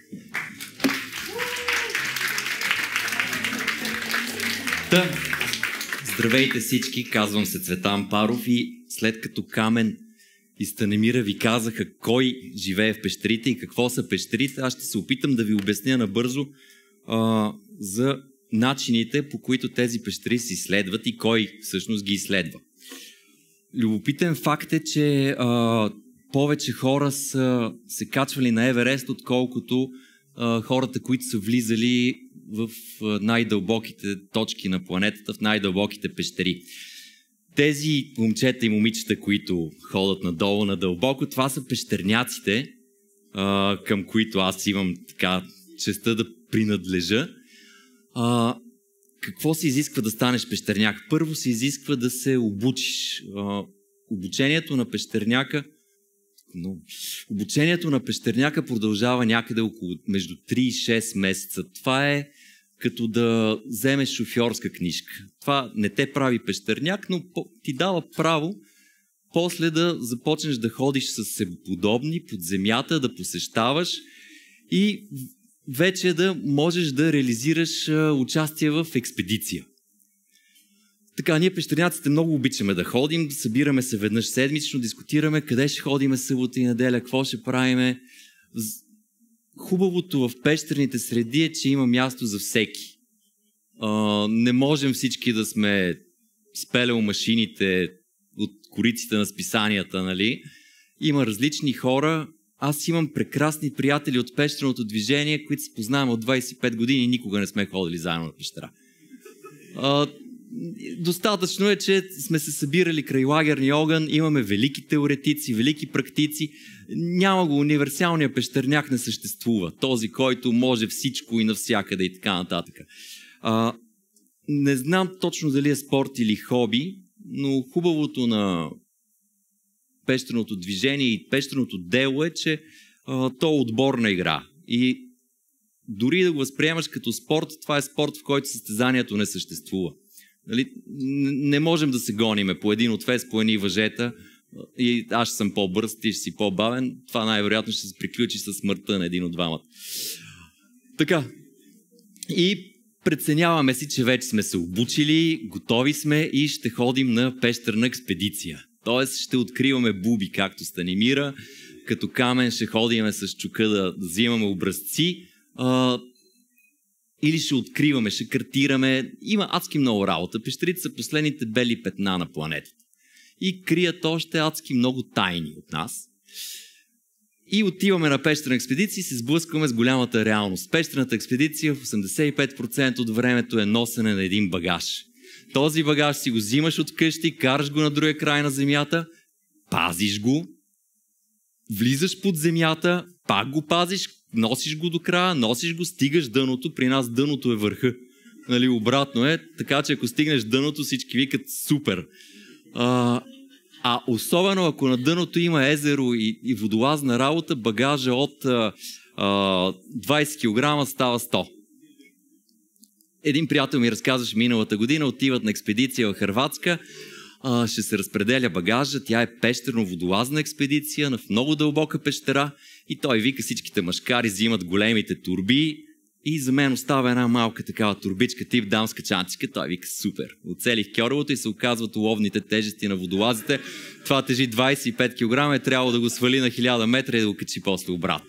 Да. Здравейте всички, казвам се Цветан Паров и след като Камен и Станимира ви казаха кой живее в пещерите и какво са пещерите, аз ще се опитам да ви обясня набързо а, за начините, по които тези пещери се изследват и кой всъщност ги изследва. Любопитен факт е, че а, повече хора са се качвали на Еверест, отколкото а, хората, които са влизали в най-дълбоките точки на планетата, в най-дълбоките пещери. Тези момчета и момичета, които ходят надолу надълбоко, това са пещерняците, а, към които аз имам така честта да принадлежа. А, какво се изисква да станеш пещерняк? Първо се изисква да се обучиш. А, обучението на пещерняка но обучението на пещерняка продължава някъде около между три и шест месеца. Това е като да вземеш шофьорска книжка. Това не те прави пещерняк, но ти дава право после да започнеш да ходиш с себеподобни под земята, да посещаваш и вече да можеш да реализираш участие в експедиция. Така, ние пещерняците много обичаме да ходим, събираме се веднъж седмично, дискутираме къде ще ходиме събота и неделя, какво ще правиме. Хубавото в пещерните среди е, че има място за всеки. А, не можем всички да сме спелел машините от кориците на списанията, нали? Има различни хора. Аз имам прекрасни приятели от пещерното движение, които се познаваме от двайсет и пет години и никога не сме ходили заедно на пещера. А, достатъчно е, че сме се събирали край лагерния огън, имаме велики теоретици, велики практици. Няма го, универсалния пещерняк не съществува. Този, който може всичко и навсякъде и така нататък. А, не знам точно дали е спорт или хоби, но хубавото на пещерното движение и пещерното дело е, че а, то е отборна игра. И дори да го възприемаш като спорт, това е спорт, в който състезанието не съществува. Нали? Не можем да се гониме по един отвес, по едни въжета и аз ще съм по-бърз, ти ще си по-бавен. Това най-вероятно ще се приключи със смъртта на един от двамата. Така. И преценяваме си, че вече сме се обучили, готови сме и ще ходим на пещерна експедиция. Тоест ще откриваме буби, както Станимира, като Камен ще ходиме с чука да взимаме образци, а, или ще откриваме, ще картираме. Има адски много работа. Пещерите са последните бели петна на планетата. И крият още адски много тайни от нас. И отиваме на пещерна експедиция и се сблъскваме с голямата реалност. Пещерната експедиция в осемдесет и пет процента от времето е носене на един багаж. Този багаж си го взимаш от къщи, караш го на другия край на земята, пазиш го, влизаш под земята, пак го пазиш, носиш го до края, носиш го, стигаш дъното. При нас дъното е върха. Нали, обратно е, така че ако стигнеш дъното, всички викат супер. А, а особено ако на дъното има езеро и, и водолазна работа, багажа от а, а, двайсет килограма става сто. Един приятел ми разказваше миналата година, отиват на експедиция в Хърватска, а, ще се разпределя багажа, тя е пещерно-водолазна експедиция в много дълбока пещера и той вика, всичките мъжкари взимат големите турби и за мен остава една малка такава турбичка тип дамска чантичка. Той вика, супер. Оцелих кьоровото и се оказват уловните тежести на водолазите. Това тежи двайсет и пет килограма, е трябвало да го свали на хиляда метра и да го качи после обратно.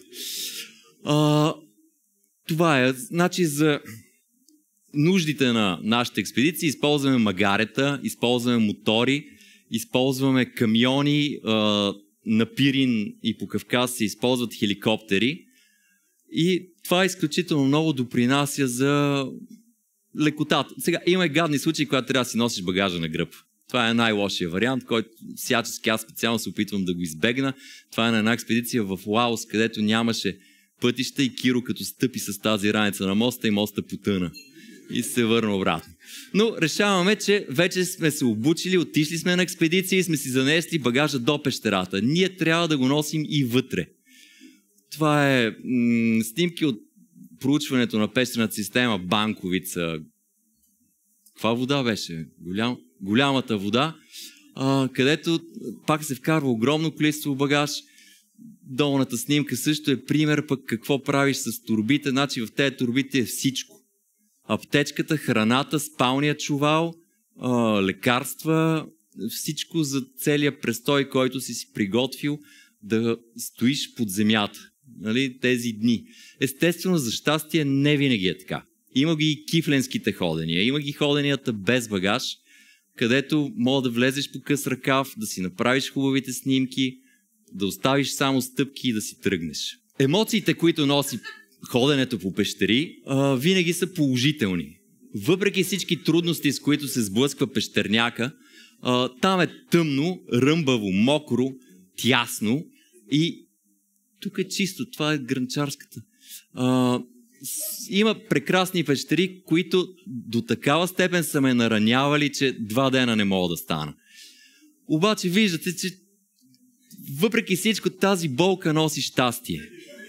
А, това е. Значи за нуждите на нашите експедиции използваме магарета, използваме мотори, използваме камиони, а, на Пирин и по Кавказ се използват хеликоптери. И това изключително много допринася за лекотата. Сега има и гадни случаи, когато трябва да си носиш багажа на гръб. Това е най-лошия вариант, който всячески аз специално се опитвам да го избегна. Това е на една експедиция в Лаос, където нямаше пътища и Киро като стъпи с тази раница на моста и моста потъна. И се върна обратно. Но решаваме, че вече сме се обучили, отишли сме на експедиция и сме си занесли багажа до пещерата. Ние трябва да го носим и вътре. Това е м- снимки от проучването на пещерната система Банковица. Каква вода беше? Голям, голямата вода, а, където пак се вкарва огромно количество багаж. Долната снимка също е пример пък какво правиш с турбите. Значи в тези турбите е всичко. Аптечката, храната, спалния чувал, а, лекарства, всичко за целия престой, който си си приготвил да стоиш под земята. Нали, тези дни. Естествено, за щастие не винаги е така. Има ги и кифленските ходения, има ги ходенията без багаж, където мога да влезеш по къс ръкав, да си направиш хубавите снимки, да оставиш само стъпки и да си тръгнеш. Емоциите, които носи ходенето по пещери, а, винаги са положителни. Въпреки всички трудности, с които се сблъсква пещерняка, а, там е тъмно, ръмбаво, мокро, тясно и тук е чисто, това е гранчарската. А, с, има прекрасни пещери, които до такава степен са ме наранявали, че два дена не мога да стана. Обаче виждате, че въпреки всичко тази болка носи щастие.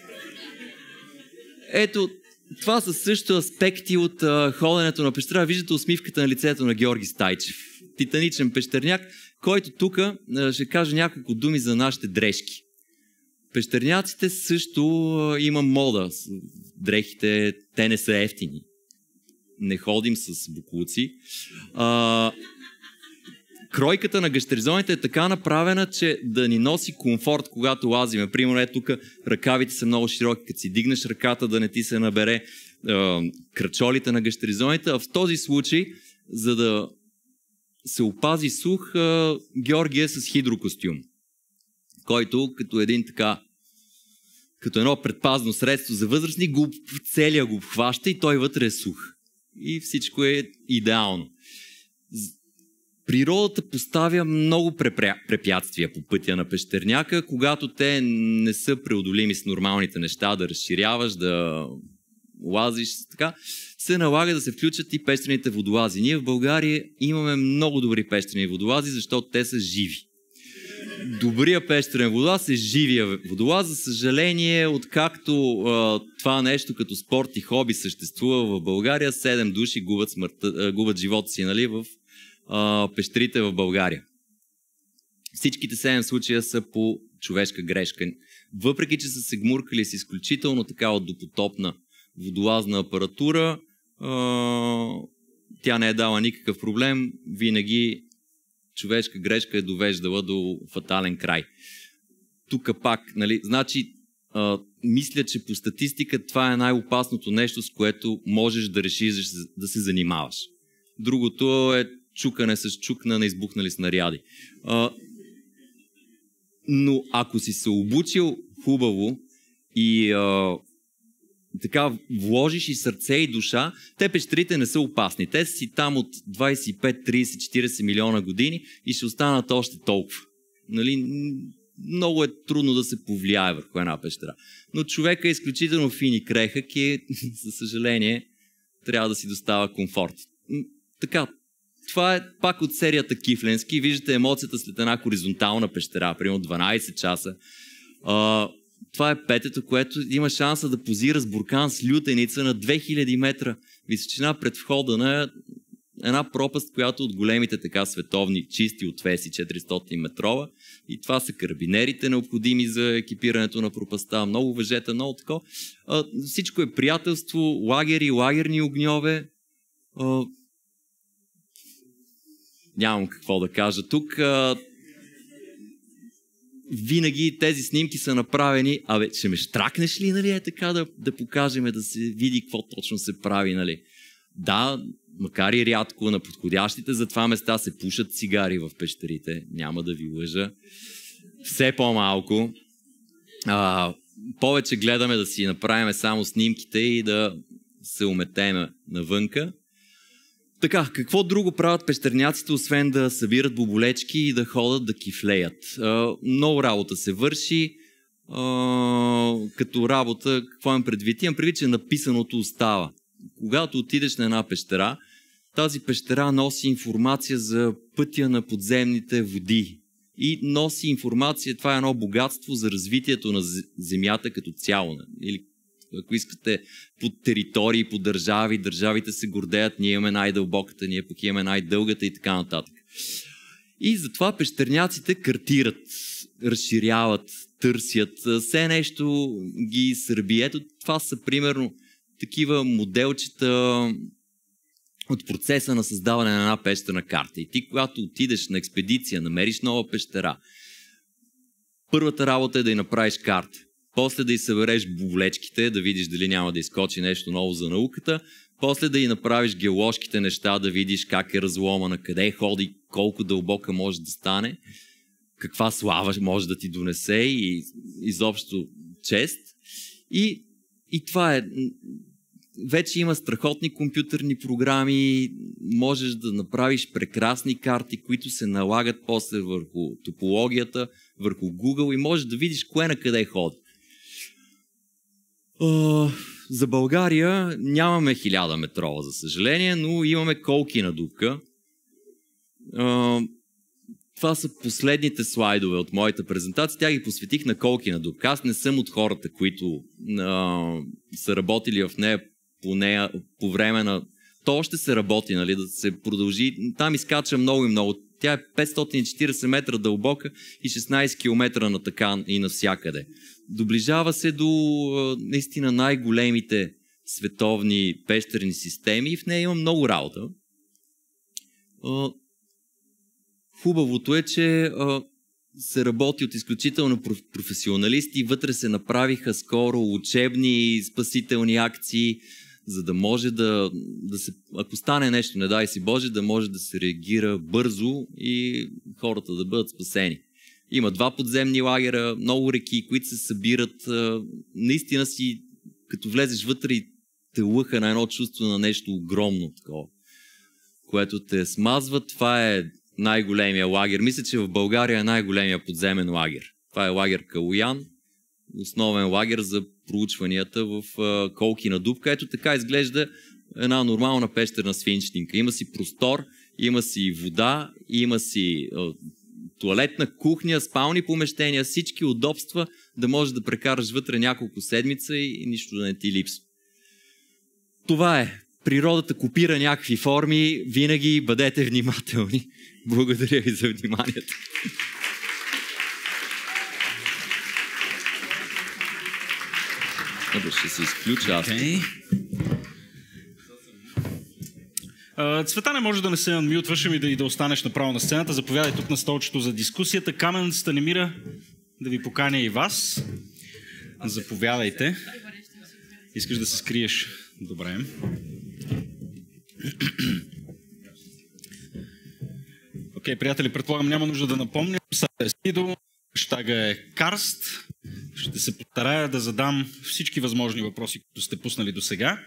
Ето, това са също аспекти от а, ходенето на пещера. Виждате усмивката на лицето на Георги Стайчев. Титаничен пещерняк, който тук ще каже няколко думи за нашите дрежки. Пещерняците също а, има мода. Дрехите, те не са ефтини. Не ходим с бокуци. А, кройката на гащеризоните е така направена, че да ни носи комфорт, когато лазиме. Примерно е тук, ръкавите са много широки, като си дигнеш ръката да не ти се набере а, крачолите на гащеризоните. А в този случай, за да се опази сух, а, Георги е с хидрокостюм, който като един така, като едно предпазно средство за възрастни, го, целия го обхваща и той вътре е сух. И всичко е идеално. Природата поставя много препятствия по пътя на пещерняка, когато те не са преодолими с нормалните неща, да разширяваш, да лазиш, така, се налага да се включат и пещерните водолази. Ние в България имаме много добри пещерни водолази, защото те са живи. Добрия пещерен водолаз е живия водолаз. За съжаление, откакто а, това нещо като спорт и хоби съществува в България, седем души губят, смъртта, губят живота си, нали, в а, пещерите в България. Всичките седем случая са по човешка грешка. Въпреки че са се гмуркали с изключително такава допотопна водолазна апаратура, а, тя не е дала никакъв проблем. Винаги човешка грешка е довеждала до фатален край. Тук пак, нали, значи, а, мисля, че по статистика това е най-опасното нещо, с което можеш да решиш да се занимаваш. Другото е чукане с чукна на избухнали снаряди. А, но ако си се обучил хубаво и а, така вложиш и сърце и душа, те пещерите не са опасни. Те са си там от двайсет и пет, трийсет, четирийсет милиона години и ще останат още толкова. Нали? Много е трудно да се повлияе върху една пещера. Но човек е изключително фин и крехък и, за съжаление, трябва да си достава комфорт. Така, това е пак от серията Кифленски. Виждате емоцията след една хоризонтална пещера, примерно дванайсет часа. А, това е петето, което има шанса да позира с буркан с лютеница на две хиляди метра височина пред входа на една пропаст, която от големите така световни чисти отвеси четиристотин метрова. И това са карабинерите, необходими за екипирането на пропаста. Много въжета, много тако. А, всичко е приятелство, лагери, лагерни огньове. А, нямам какво да кажа тук. А, винаги тези снимки са направени. Абе, ще ме штракнеш ли, нали, е така да, да покажем, да се види какво точно се прави, нали? Да, макар и рядко на подходящите за това места се пушат цигари в пещерите. Няма да ви лъжа. Все по-малко. А, повече гледаме да си направим само снимките и да се уметеме навънка. Така, какво друго правят пещерняците, освен да събират боболечки и да ходят да кифлеят? А, много работа се върши. А, като работа, какво имам предвид? Имам предвид, че написаното остава. Когато отидеш на една пещера, тази пещера носи информация за пътя на подземните води. И носи информация, това е едно богатство за развитието на земята като цяло. Или, ако искате, по територии, по държави, държавите се гордеят, ние имаме най-дълбоката, ние пък имаме най-дългата и така нататък. И затова пещерняците картират, разширяват, търсят, все нещо ги сърби. Ето това са примерно такива моделчета от процеса на създаване на една пещерна карта. И ти, когато отидеш на експедиция, намериш нова пещера, първата работа е да й направиш карта. После да й събереш боболечките, да видиш дали няма да изкочи нещо ново за науката. После да й направиш геоложките неща, да видиш как е разломана, къде ходи, колко дълбока може да стане, каква слава може да ти донесе и изобщо чест. И, и това е... Вече има страхотни компютърни програми, можеш да направиш прекрасни карти, които се налагат после върху топологията, върху Google и можеш да видиш кое на къде ходи. Uh, за България нямаме хиляда метрова, за съжаление, но имаме Колкина дупка. Uh, това са последните слайдове от моята презентация. Тя ги посветих на Колкина дупка. Аз не съм от хората, които uh, са работили в нея по нея по време на... То още се работи, нали, да се продължи. Там изкача много и много. Тя е петстотин и четирийсет метра дълбока и шестнайсет километра на така и навсякъде. Доближава се до наистина най-големите световни пещерни системи и в нея има много работа. Хубавото е, че се работи от изключително професионалисти. Вътре се направиха скоро учебни спасителни акции, за да може да, да се, ако стане нещо, не дай си Боже, да може да се реагира бързо и хората да бъдат спасени. Има два подземни лагера, много реки, които се събират. Наистина си, като влезеш вътре и те лъха на едно чувство на нещо огромно, такова, което те смазва. Това е най-големия лагер. Мисля, че в България е най-големия подземен лагер. Това е лагер Калоян, основен лагер за проучванията в uh, Колкина дупка. Ето така изглежда една нормална пещерна свинчетинка. Има си простор, има си вода, има си uh, туалетна кухня, спални помещения, всички удобства, да можеш да прекараш вътре няколко седмица и, и нищо да не ти липсва. Това е. Природата копира някакви форми, винаги бъдете внимателни. Благодаря ви за вниманието. Добре, ще се изключа аз. Okay. Uh, Цветане, може да не се анмютваш и да, и да останеш направо на сцената. Заповядай тук на столчето за дискусията. Камен, Станемира, да ви поканя и вас. Заповядайте. Искаш да се скриеш? Добре. Окей, okay, приятели, предполагам, няма нужда да напомня. Сидо, Хаштага е Карст. Ще се постарая да задам всички възможни въпроси, които сте пуснали до сега.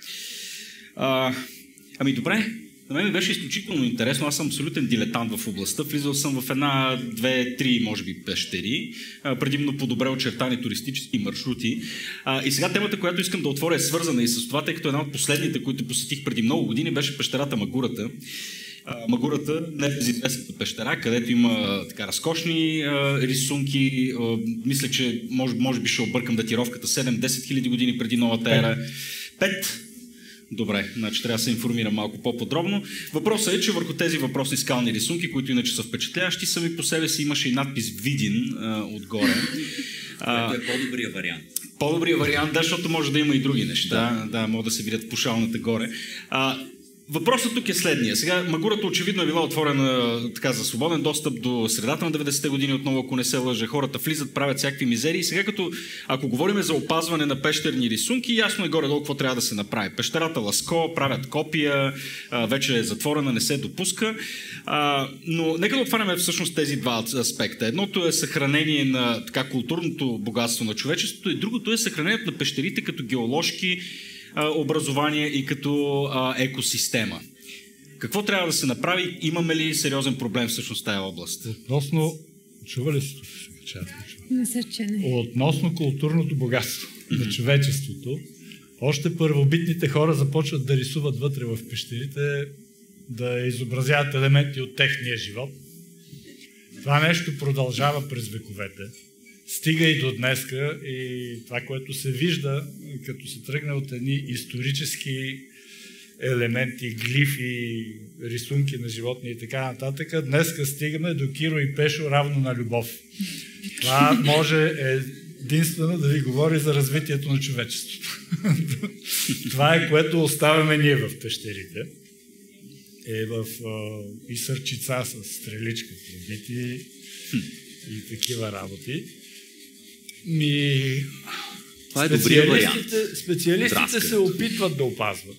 А, ами добре, на мен ми беше изключително интересно. Аз съм абсолютен дилетант в областта. Влизал съм в една, две, три, може би, пещери, предимно по добре очертани туристически маршрути. А, и сега темата, която искам да отворя, е свързана и с това, тъй като една от последните, които посетих преди много години, беше пещерата Магурата. Магурата, небезизвестната пещера, където има така разкошни а, рисунки. А, мисля, че може, може би ще объркам датировката седем-десет хиляди години преди новата ера. Пет. Добре, значи трябва да се информирам малко по-подробно. Въпросът е, че върху тези въпросни скални рисунки, които иначе са впечатляващи, сами по себе си имаше и надпис Видин а, отгоре. Това е по-добрия вариант. По-добрия вариант, да, защото може да има и други неща. Да, да могат да се видят по шалната горе. А, Въпросът тук е следния. Сега Магурата очевидно е била отворена така за свободен достъп до средата на деветдесетте години, отново ако не се лъжа. Хората влизат, правят всякакви мизерии. Сега като, ако говорим за опазване на пещерни рисунки, ясно е горе-долу какво трябва да се направи. Пещерата Ласко, правят копия, вече е затворена, не се допуска. А, но нека да отваряме всъщност тези два аспекта. Едното е съхранение на така, културното богатство на човечеството и другото е съхранението на пещерите като геоложки образование и като а, екосистема. Какво трябва да се направи? Имаме ли сериозен проблем всъщност в тази област? Относно... Чува ли се? Не се чене. Относно културното богатство mm-hmm. на човечеството, още първобитните хора започват да рисуват вътре в пещерите, да изобразяват елементи от техния живот. Това нещо продължава през вековете. Стига и до днеска и това, което се вижда, като се тръгне от едни исторически елементи, глифи, рисунки на животни и така нататък, днеска стигаме до Киро и Пешо равно на любов. Това може единствено да ви говори за развитието на човечеството. Това е, което оставяме ние в пещерите. Е в и сърчица с стреличка пробити и такива работи. Ми... Това е добрия вариант. Специалистите се опитват да опазват.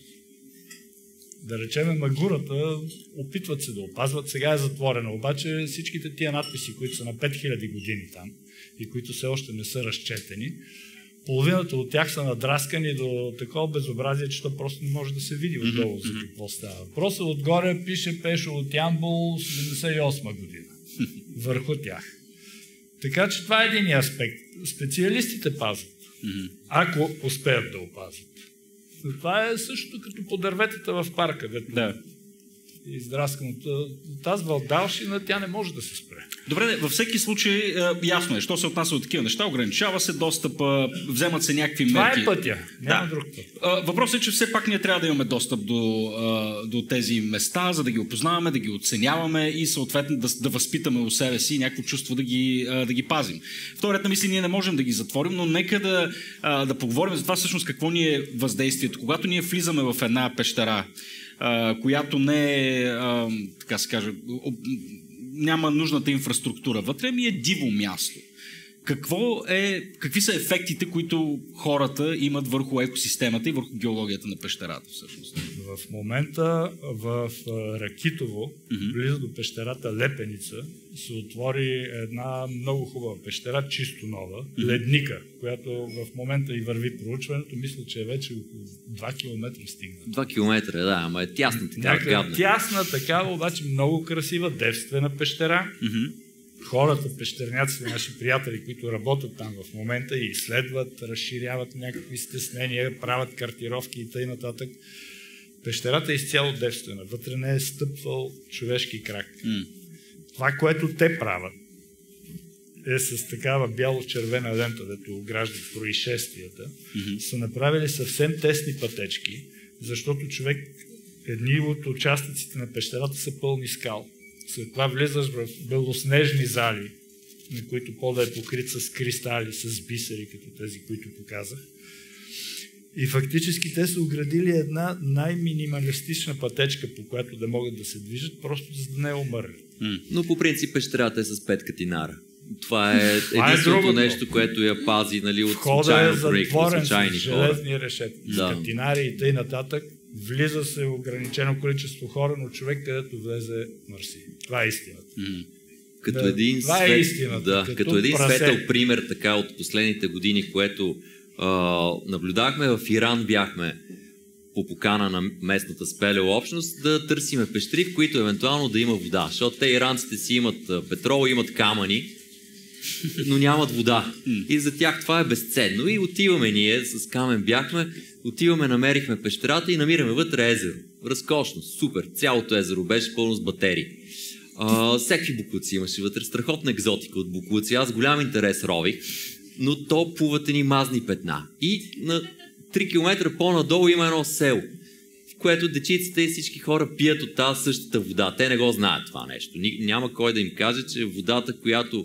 Да речеме Магурата, опитват се да опазват. Сега е затворена. Обаче всичките тия надписи, които са на пет хиляди години там и които все още не са разчетени, половината от тях са надраскани до такова безобразие, че то просто не може да се види отдолу за какво става. Просто отгоре пише Пешо от Ямбол седемдесет и осма година. Върху тях. Така че това е един аспект. Специалистите пазят, mm-hmm. ако успеят да опазят. Но това е същото като по дърветата в парка, дето да. Издрасканата. Тази валдалшина, тя не може да се спре. Добре, във всеки случай ясно е, що се отнася от такива неща, ограничава се достъп, вземат се някакви мерки. Това е пътя, няма да. друг път. Въпросът е, че все пак ние трябва да имаме достъп до, до тези места, за да ги опознаваме, да ги оценяваме и съответно да, да възпитаме у себе си някакво чувство да ги, да ги пазим. Втората мисли, ние не можем да ги затворим, но нека да, да поговорим за това всъщност какво ни е въздействието. Когато ние влизаме в една пещера, която не е, така се каже, няма нужната инфраструктура вътре, ми е диво място. Какво е, какви са ефектите, които хората имат върху екосистемата и върху геологията на пещерата всъщност? В момента в Ракитово, mm-hmm. близо до пещерата Лепеница, се отвори една много хубава пещера, чисто нова, mm-hmm. Ледника, която в момента и върви проучването. Мисля, че е вече около два километра стигна. два километра, да, ама е тясна така. Някъде, тясна такава, обаче много красива, девствена пещера. Mm-hmm. Хората, пещерняците, наши приятели, които работят там в момента и изследват, разширяват някакви стеснения, правят картировки и т.н. Пещерата е изцяло девствена. Вътре не е стъпвал човешки крак. Mm. Това, което те правят, е с такава бяло-червена лента, дето ограждат происшествията, mm-hmm. са направили съвсем тесни пътечки, защото човек, едни от участъците на пещерата са пълни скал. След това влизаш в белоснежни зали, на които пода е покрит с кристали, с бисери, като тези, които показах. И фактически те са оградили една най-минималистична пътечка, по която да могат да се движат, просто за да не умърнат. Mm. Но по принцип пещерата е с пет катинара. Това е единственото е нещо, което я пази, нали, от случайно проект, от случайни хора. Железни решетки, да. Катинари и т.н. нататък. Влиза се ограничено количество хора, но човек където влезе мърси. Това е истината. Mm. Като да, един, това свет... е истината, да, като като един прасе. светъл пример така от последните години, което а, наблюдахме в Иран, бяхме по покана на местната спелева общност да търсиме пещери, в които евентуално да има вода. Защото те иранците си имат петрол, имат камъни, но нямат вода. И за тях това е безценно. И отиваме ние, с Камен бяхме, отиваме, намерихме пещерата и намираме вътре езеро. Разкошно, супер. Цялото езеро беше пълно с батерии. А, всеки букуци имаше вътре. Страхотна екзотика от букуци. Аз голям интерес рових, но то плуват ни мазни петна. И на три километра по-надолу има едно село, в което дечиците и всички хора пият от тази същата вода. Те не го знаят това нещо. Няма кой да им каже, че водата, която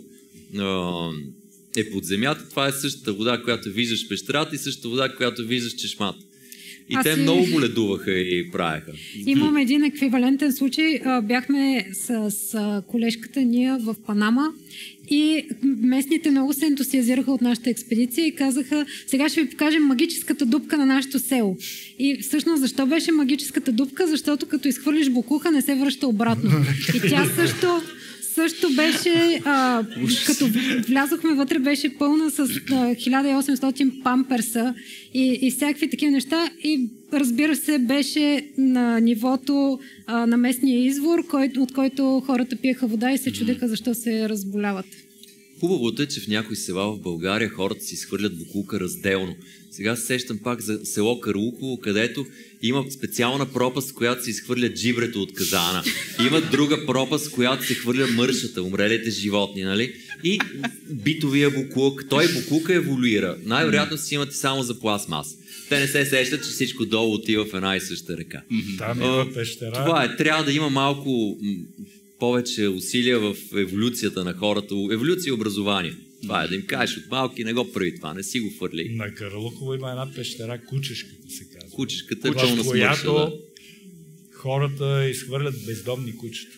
е под земята, това е същата вода, която виждаш в пещерата и същата вода, която виждаш в чешмата. И Аз те си... много боледуваха и правеха. Имам един еквивалентен случай. Бяхме с, с колежката ние в Панама и местните много се ентусиазираха от нашата експедиция и казаха, сега ще ви покажем магическата дупка на нашето село. И всъщност защо беше магическата дупка? Защото като изхвърлиш бокуха, не се връща обратно. И тя също... Също беше, а, като влязохме вътре, беше пълна с а, хиляда и осемстотин памперса и, и всякакви такива неща. И разбира се, беше на нивото а, на местния извор, кой, от който хората пиеха вода и се чудеха защо се разболяват. Хубавото е, че в някои села в България хората си изхвърлят боклука разделно. Сега се сещам пак за село Карлуково, където има специална пропаст, която се изхвърля джибрето от казана. Има друга пропаст, която се хвърля мършата, умрелите животни, нали? И битовия боклук. Той боклука еволюира. Най-вероятно си имате само за пластмас. Те не се сещат, че всичко долу отива в една и съща река. Там има пещера. Това е. Трябва да има малко повече усилия в еволюцията на хората. Еволюция и образование. Това е да им кажеш от малки, не го прави това, не си го фърли. На Карлуково има една пещера, Кучешката се казва. Кучешката е пълна в която смърша, да. Хората изхвърлят бездомни кучета.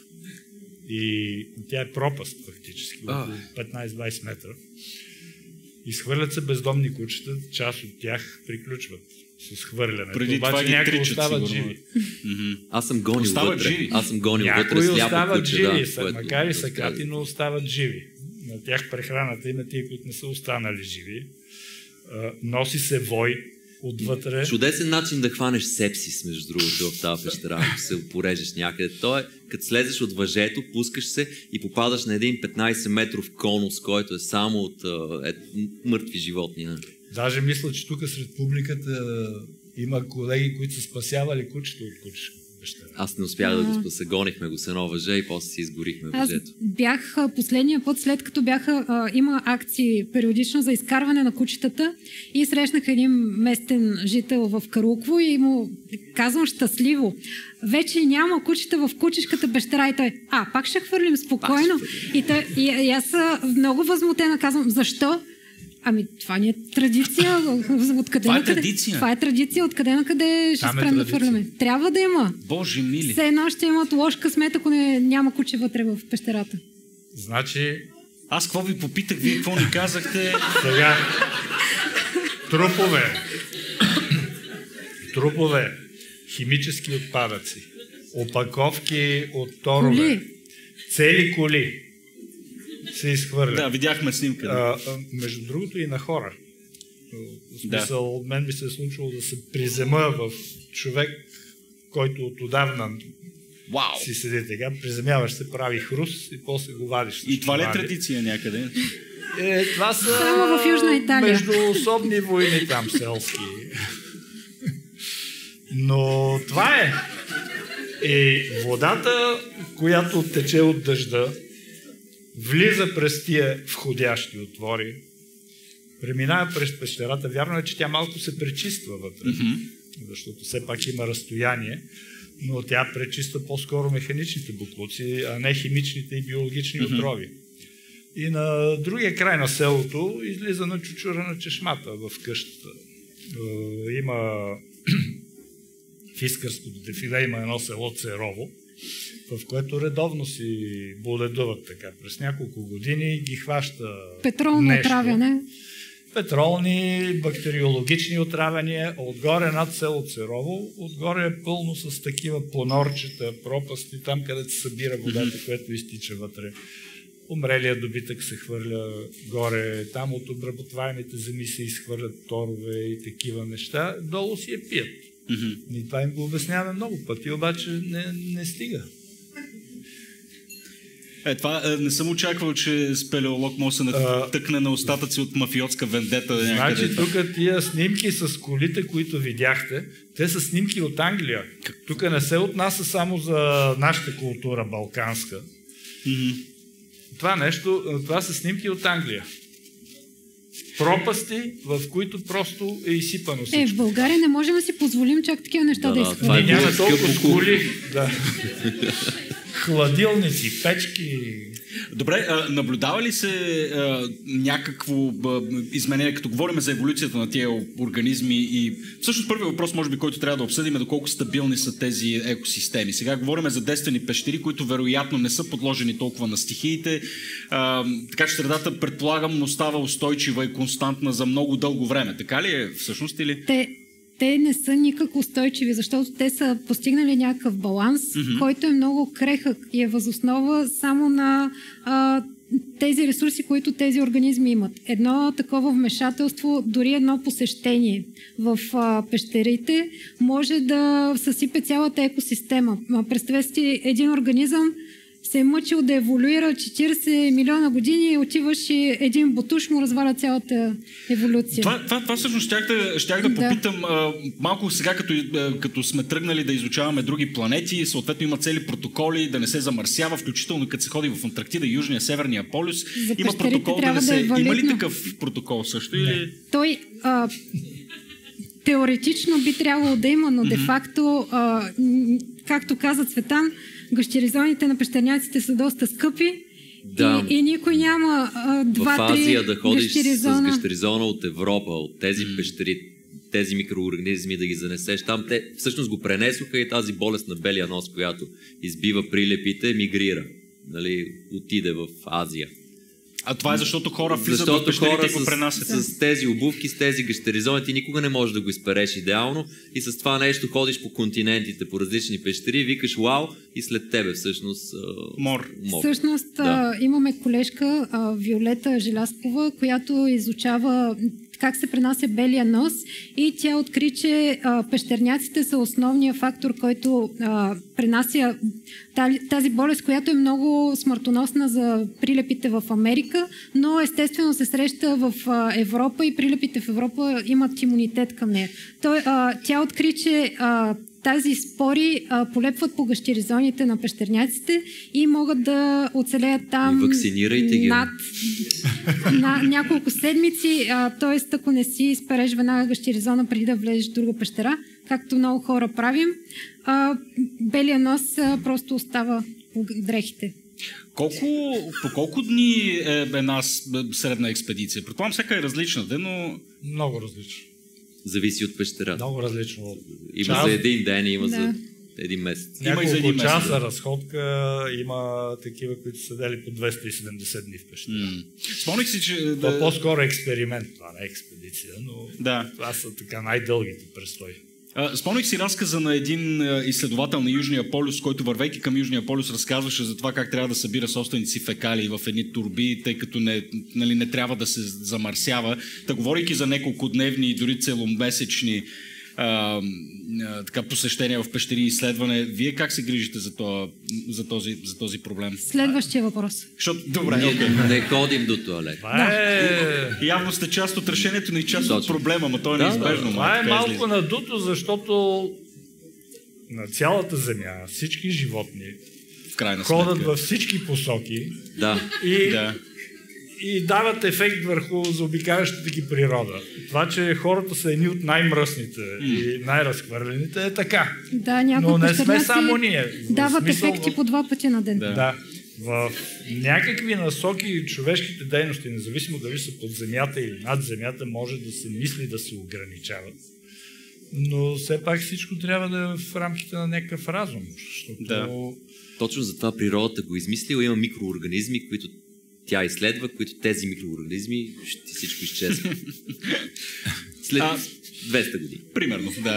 И тя е пропаст фактически, около петнайсет-двайсет метра. Изхвърлят се бездомни кучета, част от тях приключват с хвърлянето. Преди обаче това някои тричат, остават сигурно. живи. Аз съм гонил Остават вътре. живи. Аз съм гонил Някои вътре сляпо остават куче, живи, да, са, което макар и са разказва. крати, но остават живи. На тях прехраната има тия, които не са останали живи. А, носи се вой отвътре. Чудесен начин да хванеш сепсис, между другото, в тази пещера, ако се порежеш някъде. То е, като слезеш от въжето, пускаш се и попадаш на един петнайсет метров конус, който е само от е, мъртви животни. Даже мисля, че тук сред публиката има колеги, които са спасявали кучето от кучешката пещера. Аз не успях да го спаса. Гонихме го с едно въже и после си изгорихме Аз въжето. бях а, последния път, след като бяха, а, има акции периодично за изкарване на кучетата и срещнах един местен жител в Карлуково и му казвам щастливо. Вече няма кучета в кучешката пещера и той, а, пак ще хвърлим спокойно. И, той, и, и аз много възмутена казвам, защо? Ами, това ни е традиция. Откъде Това е на къде? традиция. Това е традиция. Откъде на къде ще Там е спрем да традиция. хвърляме? Трябва да има. Боже мили. Все едно ще имат лош късмет, ако не, няма куче вътре в пещерата. Значи, Аз какво ви попитах, вие какво ни казахте? сега трупове, трупове, химически отпадъци, опаковки от торове, Коли. цели коли се изхвърлят. Да, видяхме снимка. А, а, между другото и на хора. В смисъл, от мен ми се е случило да се призема в човек, който от отдавна Вау! си седи така, приземяваш се, прави хрус и после го вадиш. И това ли е Вади. традиция някъде? Е, това са Само в Южна Италия. междуособни войни там селски. Но това е. И водата, която тече от дъжда, влиза през тия входящи отвори, преминава през пещерата. Вярно е, че тя малко се пречиства вътре, mm-hmm. защото все пак има разстояние, но тя пречиства по-скоро механичните боклуци, а не химичните и биологични mm-hmm. отрови. И на другия край на селото излиза на чучура на чешмата в къщата. Има в Искърското дефиле има едно село Церово, в което редовно си боледуват така. През няколко години ги хваща Петролно нещо. отравяне. Петролни, бактериологични отравяния. Отгоре над село Церово, отгоре е пълно с такива понорчета, пропасти, там където се събира водата, mm-hmm. което изтича вътре. умрелия добитък се хвърля горе, там от обработваемите земи се изхвърлят торове и такива неща, долу си я пият. Mm-hmm. И това им го обясняваме много пъти, обаче не, не стига. Е, това не съм очаквал, че спелеолог може да се натъкне на остатъци от мафиотска вендета. Значи тук тия снимки с колите, които видяхте, те са снимки от Англия. Тук не се отнася само за нашата култура, балканска. Mm-hmm. Това нещо, това са снимки от Англия. Пропасти, в които просто е изсипано всичко. Е, в България не можем да си позволим чак такива неща да, да изхвърлим. Не, няма толкова скули. Да. Хладилници, печки. Добре, а, наблюдава ли се а, някакво а, изменение, като говорим за еволюцията на тия организми и всъщност първият въпрос, може би, който трябва да обсъдим е доколко стабилни са тези екосистеми. Сега говорим за девствени пещери, които вероятно не са подложени толкова на стихиите, а, така че средата, предполагам, остава устойчива и константна за много дълго време. Така ли е всъщност или? Те... Те не са никак устойчиви, защото те са постигнали някакъв баланс, mm-hmm. който е много крехък и е възоснова само на а, тези ресурси, които тези организми имат. Едно такова вмешателство, дори едно посещение в а, пещерите, може да съсипе цялата екосистема. Представете си, един организъм се е мъчил да еволюира четирийсет милиона години и отиваш и един бутуш му разваля цялата еволюция. Това, това, това всъщност щях да, щях да попитам да. А, малко сега, като, а, като сме тръгнали да изучаваме други планети, съответно има цели протоколи да не се замърсява, включително като се ходи в Антарктида, Южния, Северния полюс. За има протокол да не се... Да е има ли такъв протокол също? Не. Или... Той... А... Теоретично би трябвало да има, но mm-hmm. де-факто, а, както каза Цветан, гъщеризоните на пещерняците са доста скъпи да. и, и никой няма два-три в Азия да ходиш гъщеризона. с гъщеризона от Европа, от тези mm. пещери, тези микроорганизми да ги занесеш там. Те всъщност го пренесоха и тази болест на белия нос, която избива прилепите, мигрира. Нали, отиде в Азия. А това е защото хора влизат защото в пещерите и го пренасят. С, с тези обувки, с тези гъщеризони, ти никога не можеш да го изпереш идеално и с това нещо ходиш по континентите, по различни пещери, викаш вау и след тебе всъщност мор. мор. Всъщност да. а, имаме колежка а, Виолета Желязкова, която изучава как се пренася белия нос и тя откри, че а, пещерняците са основният фактор, който а, пренася тази болест, която е много смъртоносна за прилепите в Америка, но естествено се среща в а, Европа и прилепите в Европа имат имунитет към нея. Той, а, тя откри, че а, тази спори а, полепват по гъщеризоните на пещерняците и могат да оцелеят там над на, няколко седмици. Т.е. ако не си изпереш веднага гъщеризона преди да влезеш в друга пещера, както много хора правим, а, белия нос а, просто остава по дрехите. Колко, по колко дни е една средна експедиция? Предполагам, всяка е различна, но... Много различна. Зависи от пещерата. Много различно. Има час... за един ден, има да. за един месец. Няколко има и за един часа месец, да. разходка, има такива, които са дали по двеста и седемдесет дни в пещера. Mm. Спомних си, че... Това да... по-скоро експеримент, това не е експедиция, но да. това са така най-дългите престои. Спомних си разказа на един изследовател на Южния полюс, който вървейки към Южния полюс разказваше за това как трябва да събира собствените си фекалии в едни турби, тъй като не, нали, не трябва да се замърсява. Та говорейки за неколко дневни и дори целомесечни а, а, така, посещения в пещери и изследване, вие как се грижите за, това, за, този, за този проблем? Следващия въпрос. Защото, добре, не, okay. не ходим до туалет. Да. Явно сте част от решението, но и част Точно. от проблема, но то е да, неизбежно. Да, това е малко излиза. Надуто, защото на цялата земя всички животни в крайна ходят сметка. във всички посоки да. и, да. и дават ефект върху заобикалящата ги природа. Това, че хората са едни от най-мръсните mm. и най-разхвърлените е така. Да, но не сме само ние. Дават смисъл, ефекти по два пъти на ден. Да. да. В някакви насоки човешките дейности, независимо дали са под земята или над земята, може да се мисли да се ограничават. Но все пак всичко трябва да е в рамките на някакъв разум. Защото... Да. Точно за това природата го измислила. Има микроорганизми, които тя изследва, които тези микроорганизми ще всичко изчезва. След а, двеста години. Примерно, да.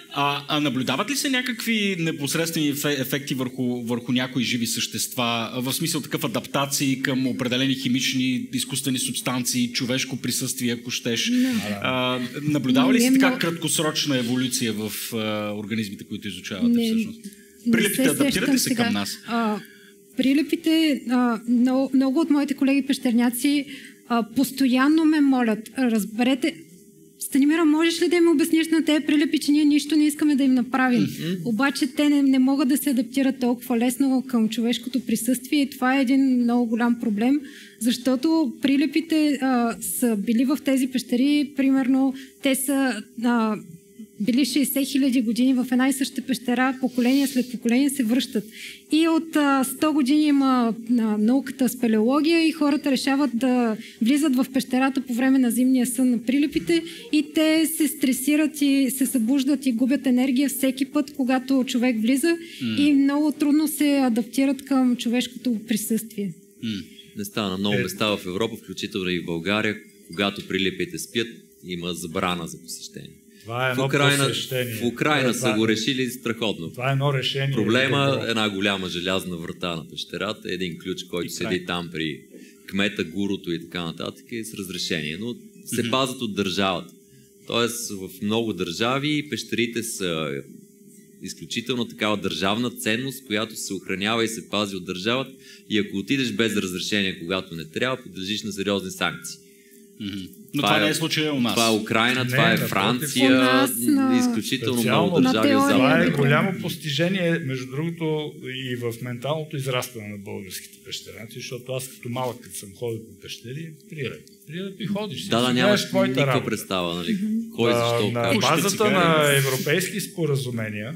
А, а наблюдават ли се някакви непосредствени ефекти върху, върху някои живи същества, в смисъл такъв адаптации към определени химични, изкуствени субстанции, човешко присъствие, ако щеш? А, наблюдава ли се така краткосрочна еволюция в а, организмите, които изучавате не, всъщност? Прилепите адаптират ли се сега. към нас? А, прилепите, а, много, много от моите колеги пещерняци а, постоянно ме молят, разберете, Станимира, можеш ли да им обясниш на тези прилепи, че ние нищо не искаме да им направим? Mm-hmm. Обаче те не, не могат да се адаптират толкова лесно към човешкото присъствие и това е един много голям проблем, защото прилепите а, са били в тези пещери, примерно те са а, били шейсет хиляди години в една и съща пещера, поколение след поколение се връщат. И от а, сто години има а, науката спелеология и хората решават да влизат в пещерата по време на зимния сън на прилепите и те се стресират и се събуждат и губят енергия всеки път, когато човек влиза mm. и много трудно се адаптират към човешкото присъствие. Mm. Не става на много места в Европа, включително и в България, когато прилепите спят, има забрана за посещение. Това е едно в Украина, посещение. В Украина това, са го решили страхотно. Това е едно решение. Проблема е една голяма желязна врата на пещерата, един ключ, който седи там при кмета, гурото и така нататък и с разрешение, но се mm-hmm. пазят от държавата. Тоест в много държави пещерите са изключително такава държавна ценност, която се охранява и се пази от държавата и ако отидеш без разрешение, когато не трябва, подлежиш на сериозни санкции. Mm-hmm. Но това, това не е случая у нас. Това е Украина, не, това е Франция, нас, на... изключително много държави. Това е голямо постижение, между другото, и в менталното израстване на българските пещераци, защото аз като малък, като съм ходил по пещери, прилеп. Прилеп и ходиш. Да, да, нямаш никаква представа, нали? Кой, защо, на базата на европейски споразумения,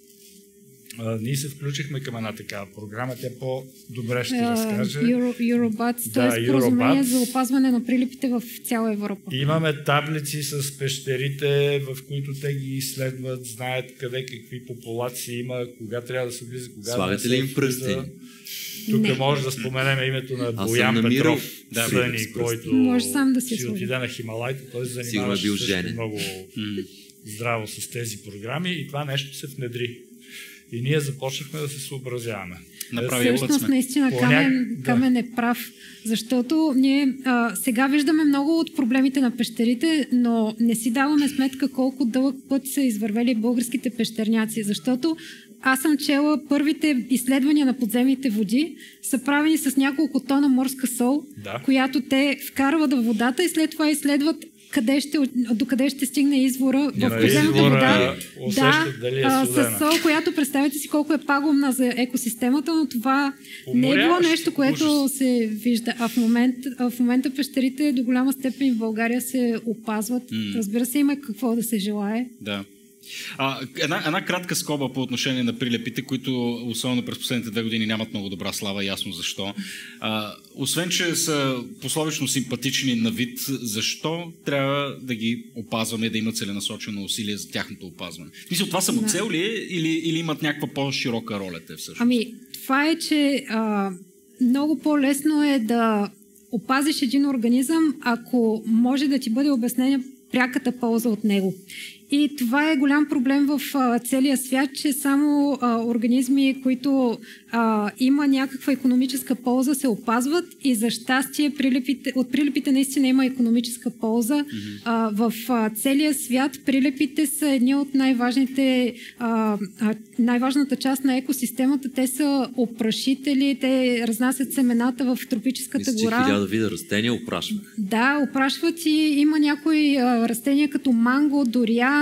Uh, ние се включихме към една такава програма, тя по-добре ще uh, разкаже. Eurobats, да, т.е. споразумение за опазване на прилепите в цяла Европа. Имаме таблици с пещерите, в които те ги изследват, знаят къде какви популации има, кога трябва да се влиза, кога Слагате да ли им пръсти? Тук може да споменем името на Боян Петров, да, Съни, който може сам да си отиде на Хималайте, той се занимаваше много здраво с тези програми и това нещо се внедри. И ние започнахме да се съобразяваме. Всъщност, наистина, Камен, да. Камен е прав, защото ние а, сега виждаме много от проблемите на пещерите, но не си даваме сметка колко дълъг път са извървели българските пещерняци, защото аз съм чела първите изследвания на подземните води са правени с няколко тона морска сол, да. която те вкарват в водата и след това изследват къде ще, докъде ще стигне извора в подземната вода. Да, дали е с сол, която представете си колко е пагубна за екосистемата, но това не е било нещо, което ужас. се вижда. А в момента, а в момента пещерите до голяма степен в България се опазват. Mm. Разбира се, има какво да се желае. Да. А, една, една кратка скоба по отношение на прилепите, които особено през последните две години нямат много добра слава, ясно защо. А, освен, че са пословично симпатични на вид, защо трябва да ги опазваме, да има целенасочено усилие за тяхното опазване? Мисля, това самоцел ли е или, или имат някаква по-широка роля те всъщност? Ами, това е, че а, много по-лесно е да опазиш един организъм, ако може да ти бъде обяснена пряката полза от него. И това е голям проблем в а, целия свят, че само а, организми, които а, има някаква икономическа полза, се опазват и за щастие прилепите, от прилепите наистина има икономическа полза. Mm-hmm. А, в а, целия свят прилепите са едни от най-важните, а, а, най-важната част на екосистемата. Те са опрашители, те разнасят семената в тропическата Мисля, гора. Хиляда вида растения опрашват. Да, опрашват и има някои а, растения като манго, дориан,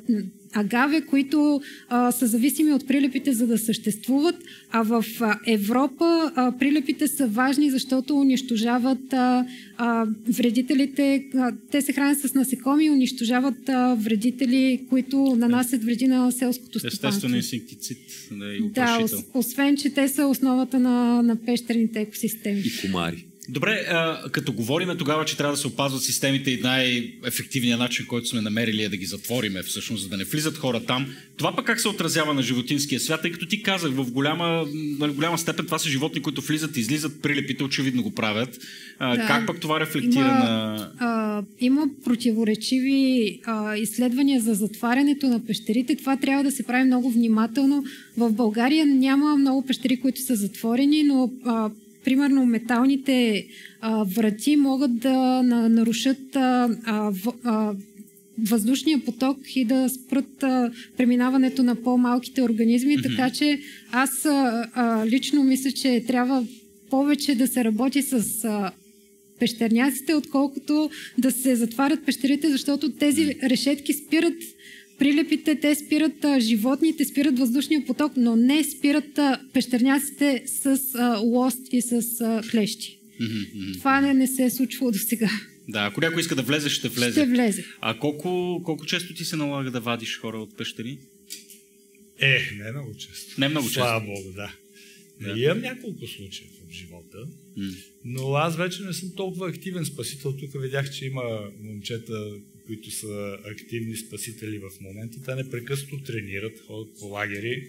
агаве, които а, са зависими от прилепите, за да съществуват, а в а, Европа а, прилепите са важни, защото унищожават а, а, вредителите, а, те се хранят с насекоми и унищожават а, вредители, които нанасят вреди на селското стопанство. Естествено инсектицид. Да, ос, освен, че те са основата на, на пещерните екосистеми. И комари. Добре, а, като говориме тогава, че трябва да се опазват системите и най-ефективният начин, който сме намерили е да ги затвориме, всъщност, за да не влизат хора там. Това пък как се отразява на животинския свят? Тъй като ти казах, в голяма, в голяма степен това са животни, които влизат и излизат, прилепите очевидно го правят. А, да. Как пък това рефлектира има, на... А, има противоречиви а, изследвания за затварянето на пещерите. Това трябва да се прави много внимателно. В България няма много пещери, които са затворени, но а, примерно металните а, врати могат да на, нарушат а, а, в, а, въздушния поток и да спрат а, преминаването на по-малките организми, mm-hmm. така че аз а, а, лично мисля, че трябва повече да се работи с а, пещерняците, отколкото да се затварят пещерите, защото тези решетки спират прилепите, те спират а, животните, спират въздушния поток, но не спират а, пещерняците с а, лост и с а, клещи. Mm-hmm. Това не, не се е случвало до сега. Да, ако някой иска да влезе, ще влезе. Ще влезе. А колко, колко често ти се налага да вадиш хора от пещери? Е, не много често. Не много често. Слава Богу, да. Да. И имам няколко случая в живота, Mm. но аз вече не съм толкова активен спасител. Тук видях, че има момчета, които са активни спасители в момента. Те непрекъснато тренират, ходят по лагери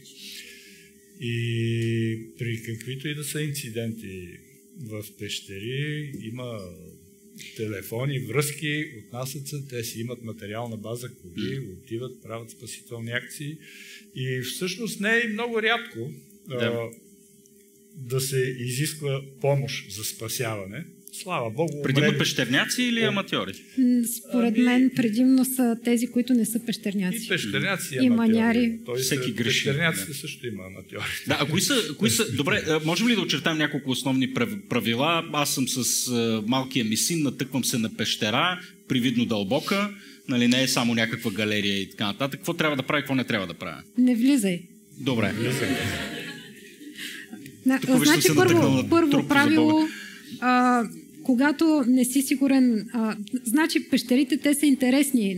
и при каквито и да са инциденти в пещери има телефони, връзки, отнасят се, те си имат материална база, коли, mm. отиват, правят спасителни акции и всъщност не е много рядко да. а, да се изисква помощ за спасяване. Слава Богу. Предимно умрели... пещерняци или аматьори? Според Ами... мен предимно са тези, които не са пещерняци. И пещерняци, и маняри. Той всеки са... греши. Пещерняците да. също има аматьори. Да, а кои са, кои са... Добре, можем ли да очертаем няколко основни правила? Аз съм с малкия ми син, натъквам се на пещера, привидно дълбока, нали, не е само някаква галерия и така нататък. Какво трябва да правя, какво не трябва да правя? Не влизай. Добре. Влизай. На, значи първо, първо правило, а, когато не си сигурен, а, значи пещерите те са интересни.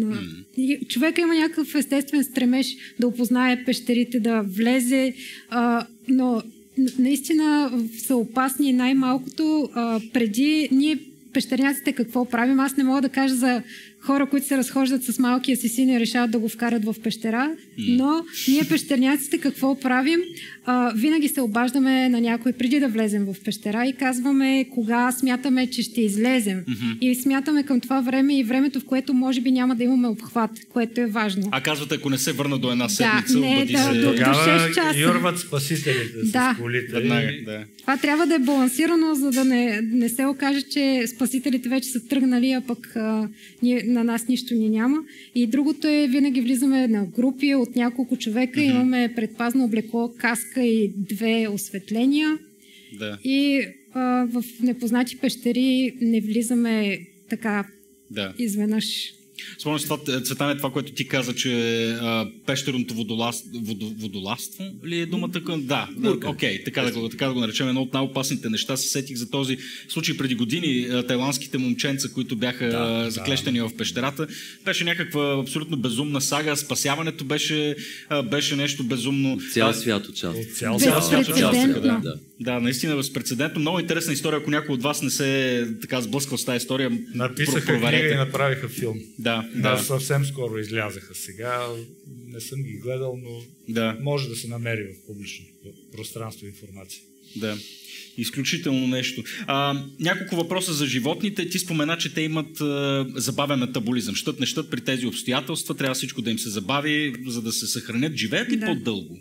Mm. Човека има някакъв естествен стремеж да опознае пещерите, да влезе, а, но наистина са опасни най-малкото. А, преди ние пещерняците какво правим? Аз не мога да кажа за хора, които се разхождат с малкия си син и решават да го вкарат в пещера, но ние пещерняците какво правим? А, винаги се обаждаме на някой преди да влезем в пещера и казваме кога смятаме, че ще излезем. Mm-hmm. И смятаме към това време и времето, в което може би няма да имаме обхват, което е важно. А казвате, ако не се върна до една седмица, да, не, обади да, се... До, до шест часа. Юрват спасителите да. с колите. Веднага, да. Това трябва да е балансирано, за да не, не се окаже, че спасителите вече са тръгнали, а пък а, ние, на нас нищо ни няма. И другото е, винаги влизаме на групи от няколко човека, mm-hmm. имаме предпазно облекло, каска и две осветления. Да. И а, в непознати пещери не влизаме така да. изведнъж. Спомням се това, Цветане, това, което ти каза, че а, пещерното водоласт, водо, водоластво ли е думата? Да, да окей, okay, така, да, така да го наречем. Едно от най-опасните неща. Се сетих за този случай преди години. Тайландските момченца, които бяха да, заклещени да. в пещерата. Беше някаква абсолютно безумна сага. Спасяването беше, беше нещо безумно. Цял свят участва. Цял свят участва. Да. Да. Да, наистина безпрецедентно. Много интересна история. Ако някой от вас не се така сблъскал с тази история, написаха книга и направиха филм. Да, да, да. Съвсем скоро излязаха сега. Не съм ги гледал, но да. може да се намери в публичното пространство информация. Да. Изключително нещо. А, няколко въпроса за животните. Ти спомена, че те имат а, забавен метаболизъм. Щът не щът при тези обстоятелства. Трябва всичко да им се забави, за да се съхранят. Живеят ли да. по-дълго?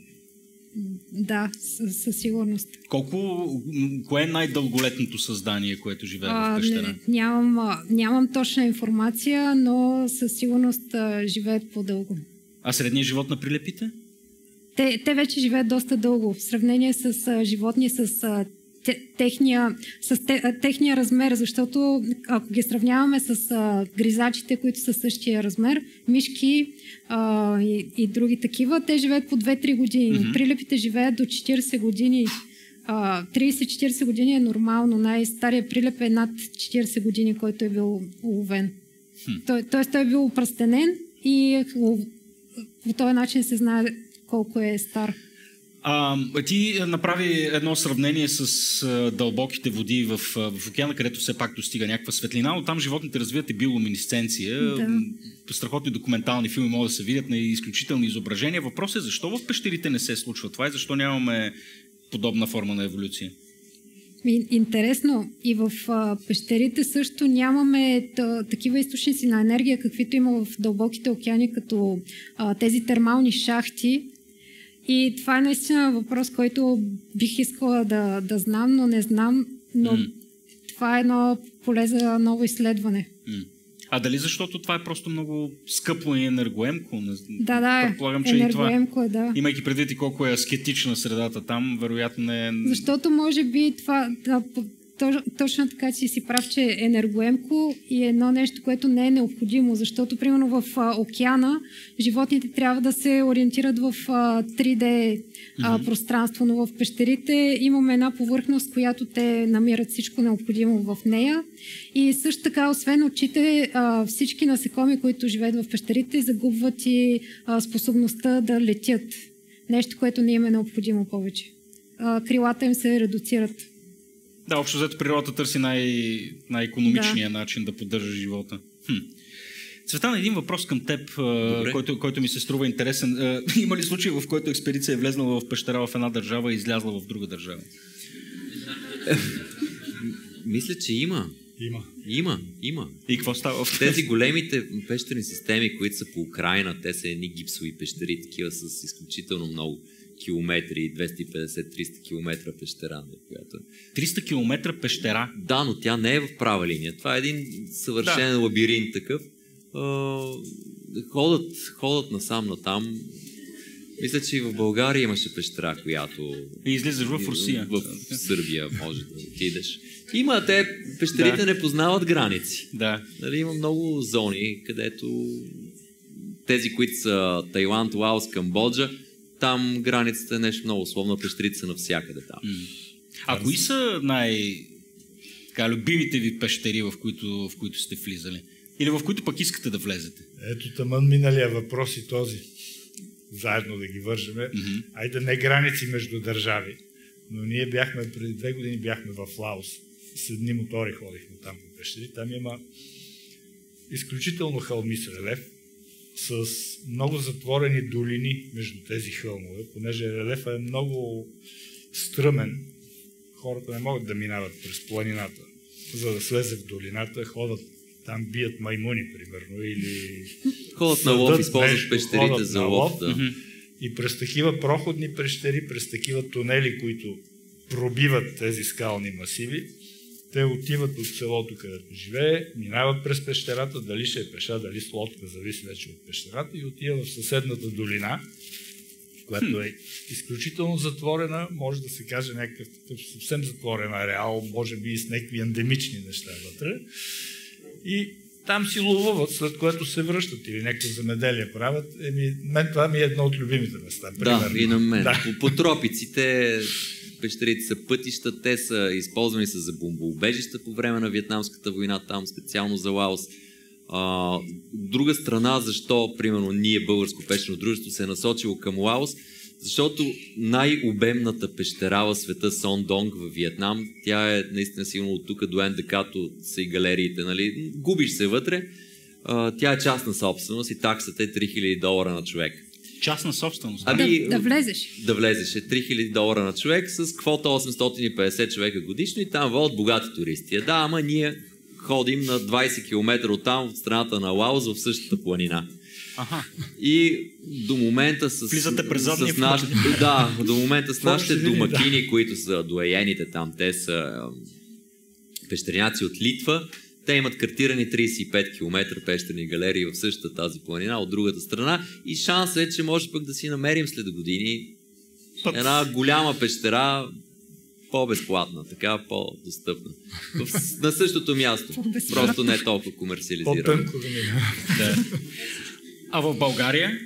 Да, със сигурност. Колко, кое е най-дълголетното създание, което живее а, в пещера? Не, нямам, нямам точна информация, но със сигурност а, живеят по-дълго. А средният живот на прилепите? Те, те вече живеят доста дълго. В сравнение с а, животни с, а, те, техния, с те, а, техния размер, защото ако ги сравняваме с а, гризачите, които са същия размер, мишки а, и, и други такива, те живеят по две-три години. Mm-hmm. Прилепите живеят до четирийсет години. А, трийсет-четирийсет години е нормално. Най-стария прилеп е над четирийсет години, който е бил уловен. Mm-hmm. Той, тоест той е бил опръстенен и по този начин се знае колко е стар. А, ти направи едно сравнение с а, дълбоките води в, в океана, където все пак достига някаква светлина. Оттам животните развиват и биолуминесценция. Да. Страхотни документални филми могат да се видят на изключителни изображения. Въпросът е защо в пещерите не се случва това и защо нямаме подобна форма на еволюция? Интересно. И в а, пещерите също нямаме такива източници на енергия, каквито има в дълбоките океани, като а, тези термални шахти. И това е наистина въпрос, който бих искала да, да знам, но не знам. Но mm. това е едно поле за ново изследване. Mm. А дали защото това е просто много скъпо и енергоемко? Да, да, предполагам, че енергоемко е, да. Имайки предвид и колко е аскетична средата там, вероятно не е... Защото може би това... Да, точно така, че си прав, че е енергоемко и едно нещо, което не е необходимо, защото примерно в а, океана животните трябва да се ориентират в а, три Д а, пространство, но в пещерите имаме една повърхност, която те намират всичко необходимо в нея. И също така, освен очите, а, всички насекоми, които живеят в пещерите, загубват и а, способността да летят. Нещо, което не им е необходимо повече. А, крилата им се редуцират. Да, общо взето природата търси най- най-икономичния да. начин да поддържа живота. Хм. Цветан, един въпрос към теб, който, който ми се струва интересен. Има ли случай, в който експедиция е влезнала в пещера в една държава и излязла в друга държава? Мисля, че има. Има. Има, има. И какво става? Тези големите пещерни системи, които са по Украйна, те са едни гипсови пещери, такива с изключително много километри, двеста и петдесет до триста километра пещера. Която... триста километра пещера? Да, но тя не е в права линия. Това е един съвършен да. лабиринт такъв. Ходят, ходят насам-натам. Мисля, че и в България имаше пещера, която... И излизаш в Русия. В, в Сърбия може да отидеш. Има, те пещерите да. не познават граници. Да. Нали, има много зони, където тези, които са Тайланд, Лаос, Камбоджа, там границата е нещо много условно, пещерите са навсякъде там. Mm. А кои са най-любимите ви пещери, в които, в които сте влизали? Или в които пък искате да влезете? Ето тъмън миналия въпрос и този. Заедно да ги вържеме. Mm-hmm. Айде не граници между държави. Но ние бяхме, преди две години бяхме в Лаос. С едни мотори ходихме там по пещери. Там има изключително хълми с релеф, с много затворени долини между тези хълмове, понеже релефът е много стръмен. Хората не могат да минават през планината, за да слезе в долината, ходят там, бият маймуни, примерно, или ходят на лов, използват пещерите за лов. Да. И през такива проходни пещери, през такива тунели, които пробиват тези скални масиви, те отиват от селото, където живее, минават през пещерата, дали ще е пеша, дали с лодка, зависи вече от пещерата, и отива в съседната долина, която е изключително затворена, може да се каже някакъв съвсем затворен ареал, може би и с някакви ендемични неща вътре. И там си ловуват, след което се връщат или някакво земеделие правят. Еми, мен това ми е едно от любимите места. Да, и на мен. Да. По, по тропиците пещерите са пътища, те са използвани са за бомбоубежища по време на Виетнамската война, там специално за Лаос. А, друга страна, защо, примерно, ние, Българско пещерно дружество, се е насочило към Лаос, защото най-обемната пещера в света, Сон Донг в Виетнам, тя е наистина сигурно от тук до Ендекато са и галериите, нали? Губиш се вътре, а, тя е частна собственост и таксата е три хиляди долара на човек. Частна собственост? Ами, да, да влезеш. Да влезеш е три хиляди долара на човек с квота осемстотин и петдесет човека годишно и там водят богати туристи. Да, ама ние ходим на двайсет километра от там, от страната на Лаос, в същата планина. Аха. И до момента с, Влизате през задния с наш... Да, до момента с нашите домакини, които са доаените там, те са пещерняци от Литва, те имат картирани трийсет и пет километра пещерни галерии в същата тази планина от другата страна и шансът е, че може пък да си намерим след години Път. една голяма пещера по-безплатна, така по-достъпна. На същото място. Просто не толкова комерциализирана. По-тънко. Да. А в България?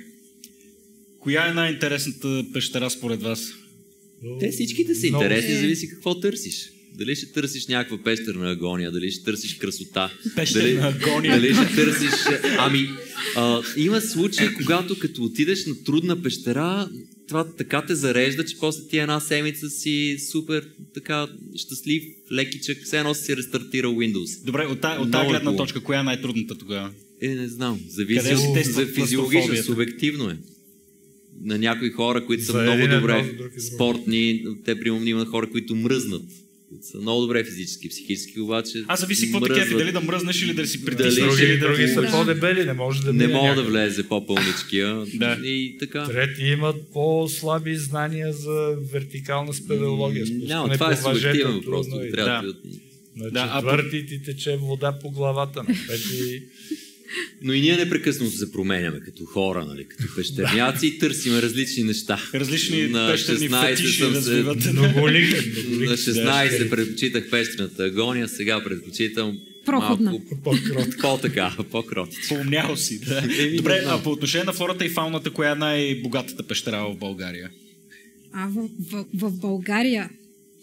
Коя е най-интересната пещера според вас? Те всичките са интересни, зависи какво търсиш. Дали ще търсиш някаква пещерна агония, дали ще търсиш красота. Пещерна дали, агония. Дали ще търсиш... Ами, а, има случаи, когато като отидеш на трудна пещера, това така те зарежда, че после ти една седмица си супер така щастлив, лекичък, все едно си рестартирал Windows. Добре, от тази гледна точка, коя е най-трудната тогава? Е, не знам. Зависи от за физиологично, субективно е. На някои хора, които са много добре спортни, те примерно има хора, които мръзнат. Са много добре физически, психически, обаче. А зависи какво те кефи, дали да мръзнеш или да си притиснеш. Други, или да... други са по-дебели, не може да Не мога да влезе по-пълничкия. Да. И така. Трети имат по-слаби знания за вертикална спелеология. Няма, това е субективно просто. И... Трябва да. да... На четвърти ти тече вода по главата, на пети... Но и ние непрекъснато се променяме като хора, нали, като пещерняци и търсиме различни неща. Различни на пещерни фетиши развивате. Се... На шестнайсет предпочитах пещерната агония, сега предпочитам проходна. Малко по-така, по-кротичка. Поумнял си, да. Добре, а по отношение на флората и фауната, коя е най-богатата пещера в България? А в, в, в България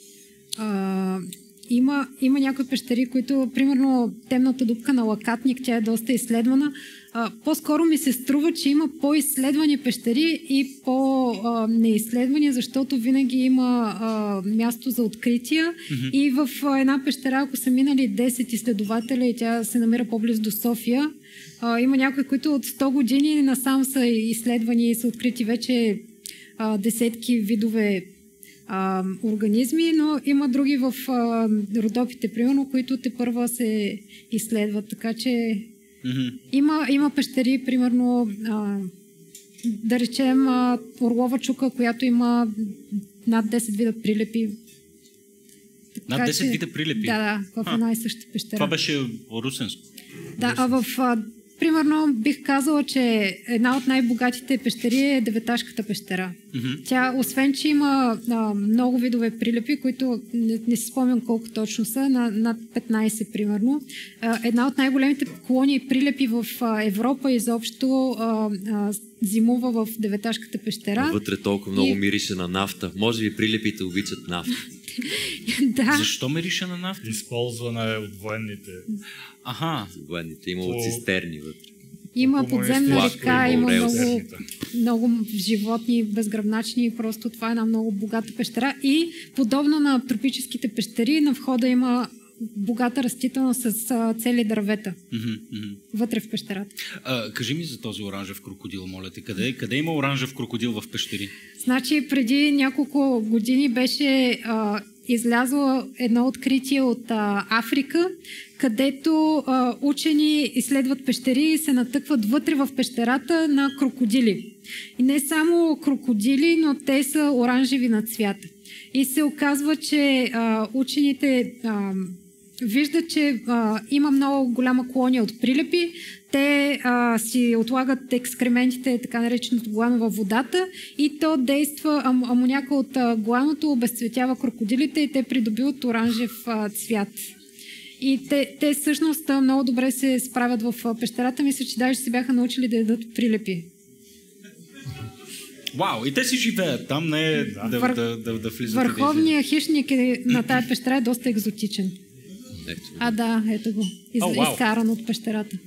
а, има, има някои пещери, които, примерно, темната дупка на Лакатник, тя е доста изследвана. А, по-скоро ми се струва, че има по-изследвани пещери и по-неизследвани, защото винаги има а, място за открития. Mm-hmm. И в а, една пещера, ако са минали десет изследователя и тя се намира по-близо до София, а, има някои, които от сто години насам са изследвани и са открити вече а, десетки видове а, организми, но има други в а, Родопите, примерно, които тепърва се изследват. Така че mm-hmm. има, има пещери, примерно, а, да речем а, Орлова чука, която има над десет вида прилепи. Над десет че, вида прилепи? Да, да, в една и съща пещера. Това беше русенско. Да, а в... А, примерно бих казала, че една от най-богатите пещери е Деветашката пещера. Mm-hmm. Тя, освен че има а, много видове прилепи, които не, не си спомням колко точно са, на, над петнайсет примерно. А, една от най-големите колонии и прилепи в а, Европа изобщо а, а, зимува в Деветашката пещера. Вътре толкова много и... мирише на нафта. Може би прилепите обичат нафта. Да. Защо мирише на нафта? Използвана е от военните. Аха. Военните има от цистерни вътре. Има подземна река, има много, много животни, безгръбначни, просто това е една много богата пещера. И подобно на тропическите пещери, на входа има богата растителност с а, цели дървета. Mm-hmm, mm-hmm. Вътре в пещерата. А, кажи ми за този оранжев крокодил, моля те. Къде, къде има оранжев крокодил в пещери? Значи преди няколко години беше а, излязло едно откритие от а, Африка, където а, учени изследват пещери и се натъкват вътре в пещерата на крокодили. И не само крокодили, но те са оранжеви на цвят. И се оказва, че а, учените а, виждат, че а, има много голяма колония от прилепи. Те а, си отлагат екскрементите, така нареченото глано във водата, и то действа, ам, амоняка от а, гланото обезцветява крокодилите и те придобиват оранжев а, цвят. И те, те всъщност много добре се справят в пещерата. Мисля, че даже се бяха научили да ядат прилепи. Вау, и те си живеят там, не е да, да, Вър... да, да, да влизат. Върховният да хищник е, на тая пещера е доста екзотичен. Ето. А, да, ето го. Из... Oh, wow. Изкаран от пещерата.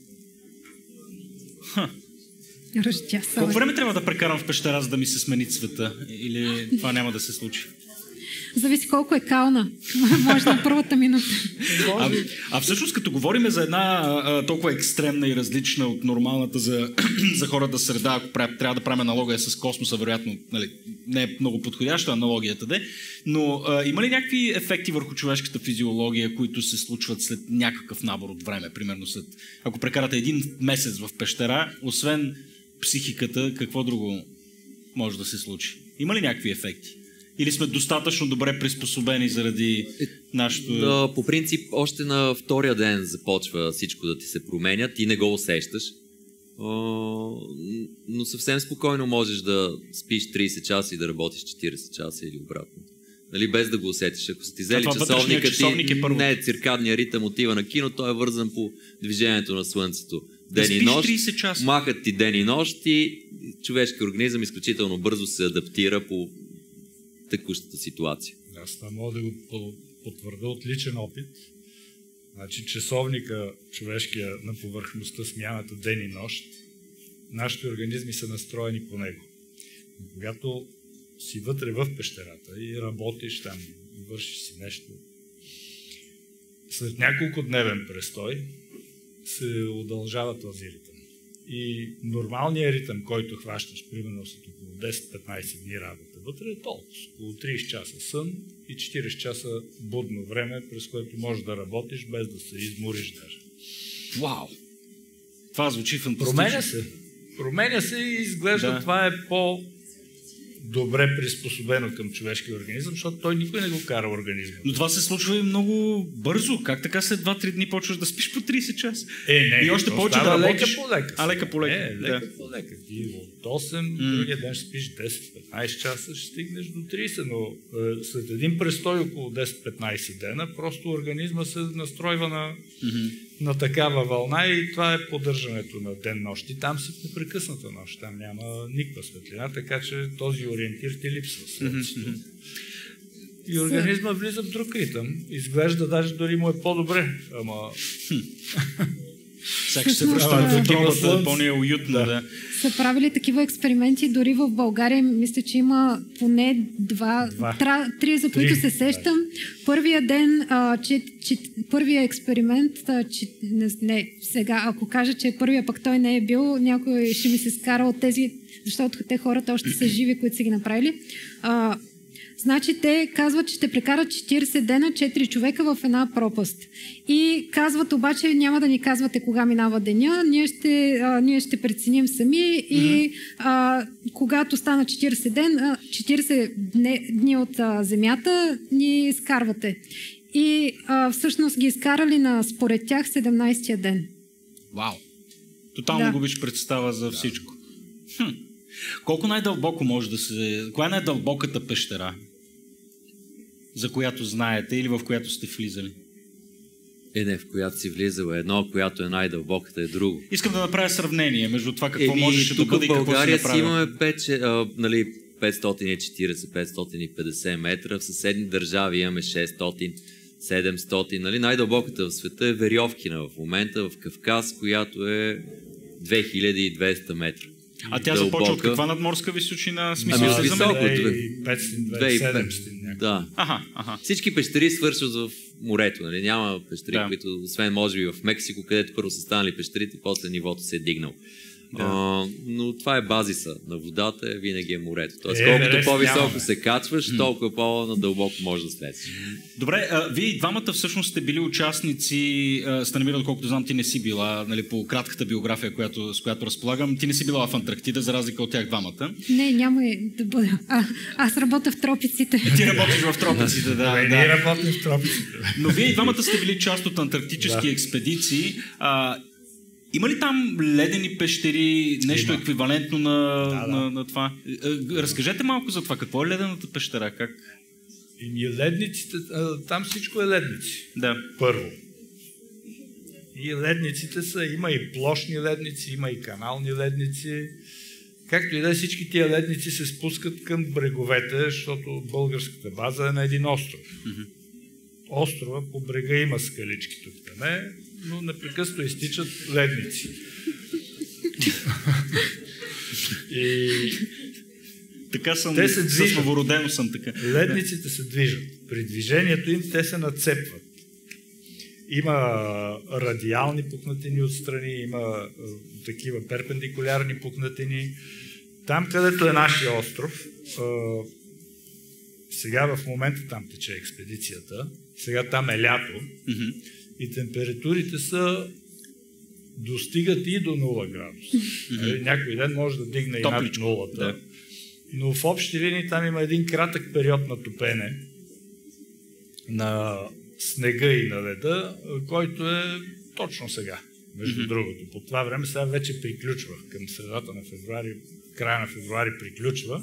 Ха. Ръщя са. Колко време трябва да прекарам в пещера, за да ми се смени цвета? Или това няма да се случи? Зависи колко е кална. Може да първата минута. А, а всъщност, като говорим за една а, толкова екстремна и различна от нормалната за, за хората среда, ако правя, трябва да правим аналогия с космоса, вероятно, нали, не е много подходяща аналогията, де, но а, има ли някакви ефекти върху човешката физиология, които се случват след някакъв набор от време? Примерно след, ако прекарате един месец в пещера, освен психиката, какво друго може да се случи? Има ли някакви ефекти? Или сме достатъчно добре приспособени заради нашето... Да, по принцип, още на втория ден започва всичко да ти се променя. Ти не го усещаш. Но съвсем спокойно можеш да спиш трийсет часа и да работиш четирийсет часа или обратно. Нали, без да го усетиш. Ако са ти взели часовника, часовник ти е първо. не е циркадния ритъм, отива на кино, той е вързан по движението на Слънцето. Ден да и нощ, махат ти ден и нощ и човешки организъм изключително бързо се адаптира по текущата ситуация. Аз това мога да го потвърда от личен опит. Значи часовника човешкия на повърхността, смяната ден и нощ, нашите организми са настроени по него. Но когато си вътре в пещерата и работиш там, вършиш си нещо, след няколко дневен престой се удължава този ритъм. И нормалният ритъм, който хващаш, примерно след около десет-петнайсет дни работа вътре, е толкова. Около трийсет часа сън и четирийсет часа будно време, през което можеш да работиш без да се измориш даже. Вау! Това звучи фантастично. Променя се. Променя се и изглежда да. Това е по добре приспособено към човешкия организъм, защото той никой не го кара организма. Но това се случва и много бързо. Как така след два-три дни почваш да спиш по трийсет часа? Е, не, и още повече да работиш. Лека по лека. А, лека по лека. Не, лека да. по лека. Ти от осем, mm. другия ден ще спиш десет-петнайсет часа, ще стигнеш до трийсет, но е, след един престой около десет-петнайсет дена, просто организма се настройва на, mm-hmm. на такава вълна и това е поддържането на ден-нощ. И там си в непрекъсната нощ, там няма никаква светлина, така че този ориентир ти липсва. Mm-hmm. И организма влиза в друг ритъм. Изглежда даже дори му е по-добре. Ама... Сега ще се връщаме до тролата, по-не уютно. Да. Да. Са правили такива експерименти дори в България. Мисля, че има поне два, два. Тра, три, за които три. се сещам. Първия ден, а, че, че, първия експеримент, а, че, не, не, сега, ако кажа, че първия пък той не е бил, някой ще ми се скара от тези, защото те хората още са живи, които са ги направили. А, Значи те казват, че ще прекарат четирийсет дена, четири човека в една пропаст. И казват обаче, няма да ни казвате кога минава деня, ние ще, а, ние ще преценим сами и а, когато стана четирийсет, ден, а, четирийсет дни от а, земята, ни изкарвате. И а, всъщност ги изкарали на, според тях, седемнайсетия ден. Вау! Тотално да. Губиш представа за всичко. Хм. Колко най-дълбоко може да се... Коя е най-дълбоката пещера, за която знаете или в която сте влизали? Е, не, в която си влизал едно, която е най-дълбоката е друго. Искам да направя сравнение между това какво е, можеше да бъде и какво се направи. Тук в България си имаме пет, а, нали, петстотин и четирийсет до петстотин и петдесет метра, в съседни държави имаме шестстотин, седемстотин. Нали? Най-дълбоката в света е Верьовкина в момента, в Кавказ, която е две хиляди и двеста метра. А тя дълбока. Започва от каква надморска височина? Смисъл, ами, високо. две хиляди и петстотин, две хиляди и седемстотин. Да. Аха, аха. Всички пещери свършват в морето. Нали? Няма пещери, да. които, освен може би в Мексико, където първо са станали пещерите, после нивото се е дигнал. Да. А, но това е базиса на водата, винаги е морето. Тоест, е, колкото не, по-високо нямаме. се качваш, толкова по-надълбоко може да слезеш. Добре, а, вие двамата всъщност сте били участници, а, Станимира, доколкото знам, ти не си била, нали, по кратката биография, която, с която разполагам, ти не си била в Антарктида, за разлика от тях двамата. Не, няма да бъда. А, аз работя в тропиците. Ти работиш в тропиците, да. да. Ние работим в тропиците. Но вие двамата сте били част от антарктически да. експедиции. А, Има ли там ледени пещери, нещо Има. еквивалентно на, да, да. На, на това? Разкажете малко за това. Какво е ледената пещера? Как? И ледниците, там всичко е ледници. Да. Първо. И ледниците са, има и площни ледници, има и канални ледници. Както и да, всички тия ледници се спускат към бреговете, защото българската база е на един остров. Mm-hmm. Острова по брега има скалички тук, не, но непрекъснато изтичат ледници. И така съм, те се движат. С новородено съм така. Ледниците се движат. При движението им те се нацепват. Има радиални пукнатини отстрани, има такива перпендикулярни пукнатини. Там, където е нашия остров, сега в момента там тече експедицията, сега там е лято, mm-hmm. и температурите са достигат и до нула градуса. Mm-hmm. Някой ден може да дигне Топличко. И над нулата. Да. Но в общи линии там има един кратък период на топене на снега и на леда, който е точно сега, между mm-hmm. другото. По това време сега вече приключва. Към средата на февруари, края на февруари приключва.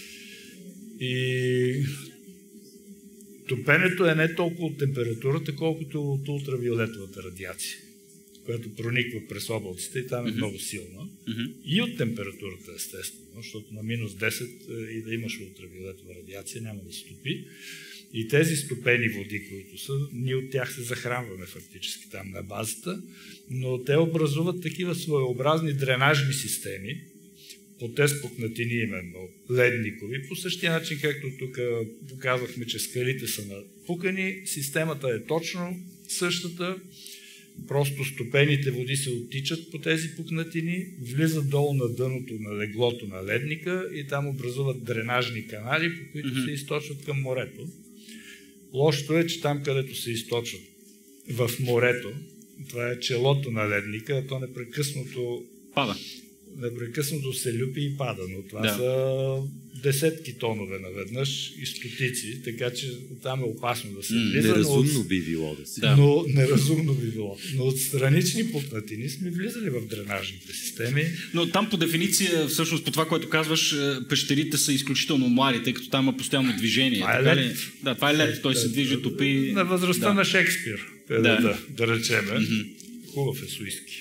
И топенето е не толкова от температурата, колкото от ултравиолетовата радиация, която прониква през облаците и там е mm-hmm. много силна. Mm-hmm. И от температурата, естествено, защото на минус десет и да имаш ултравиолетова радиация няма да стопи. И тези стопени води, които са, ние от тях се захранваме фактически там на базата, но те образуват такива своеобразни дренажни системи, по тези пукнатини именно, ледникови, по същия начин, както тук показахме, че скалите са напукани, системата е точно същата, просто стопените води се оттичат по тези пукнатини, влизат долу на дъното на леглото на ледника и там образуват дренажни канали, по които mm-hmm. се източват към морето. Лошото е, че там, където се източват в морето, това е челото на ледника, а то непрекъснато пада. Непрекъснато се люпи и пада, но това да. са десетки тонове наведнъж и стотици, така че там е опасно да се влиза. Неразумно от... би било да се. Да. Но неразумно би било. Но от странични пукнатини сме влизали в дренажните системи. Но там по дефиниция, всъщност по това, което казваш, пещерите са изключително млади, тъй като там има постоянно движение. Това е лед. Да, това е лед, той се движи, топи. На възрастта да. на Шекспир, да, да, да, да речеме. Mm-hmm. Хубав е суиски.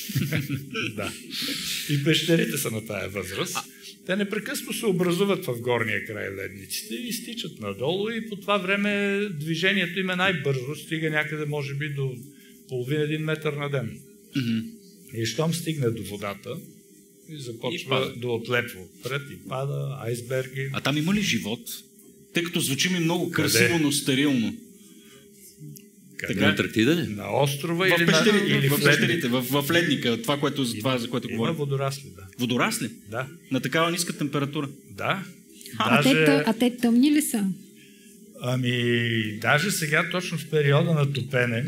Да. И пещерите са на тая възраст. Те непрекъснато се образуват в горния край ледниците и стичат надолу и по това време движението им е най-бързо, стига някъде може би до половин един метър на ден. Mm-hmm. И щом стигне до водата и започва и да отлепва отпред и пада, айсберги. А там има ли живот? Тъй като звучи ми много красиво, но стерилно. Къде? На Антарктида ли? На острова в или, пещерите, на, или в, в пещерите, в, в ледника, това, което, това, за което има говорим. Има водорасли, да. Водорасли? Да. На такава ниска температура? Да. А, даже... те, а те тъмни ли са? Ами, даже сега, точно в периода на топене,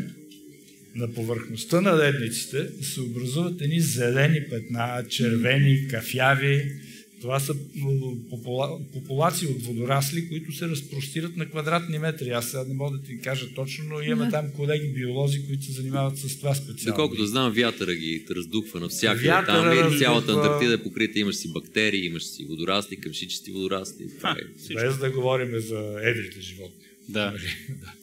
на повърхността на ледниците се образуват едни зелени петна, червени, кафяви. Това са попула... популации от водорасли, които се разпростират на квадратни метри. Аз сега не мога да ти кажа точно, но имаме да. там колеги биолози, които се занимават с това специално. Доколкото знам, вятъра ги раздухва навсякъде. Вятъра там раздухва... и цялата Антарктида е покрита. Имаш си бактерии, имаш си водорасли, къмшичести водорасли. А, без да говорим за едрите животни. Да. да.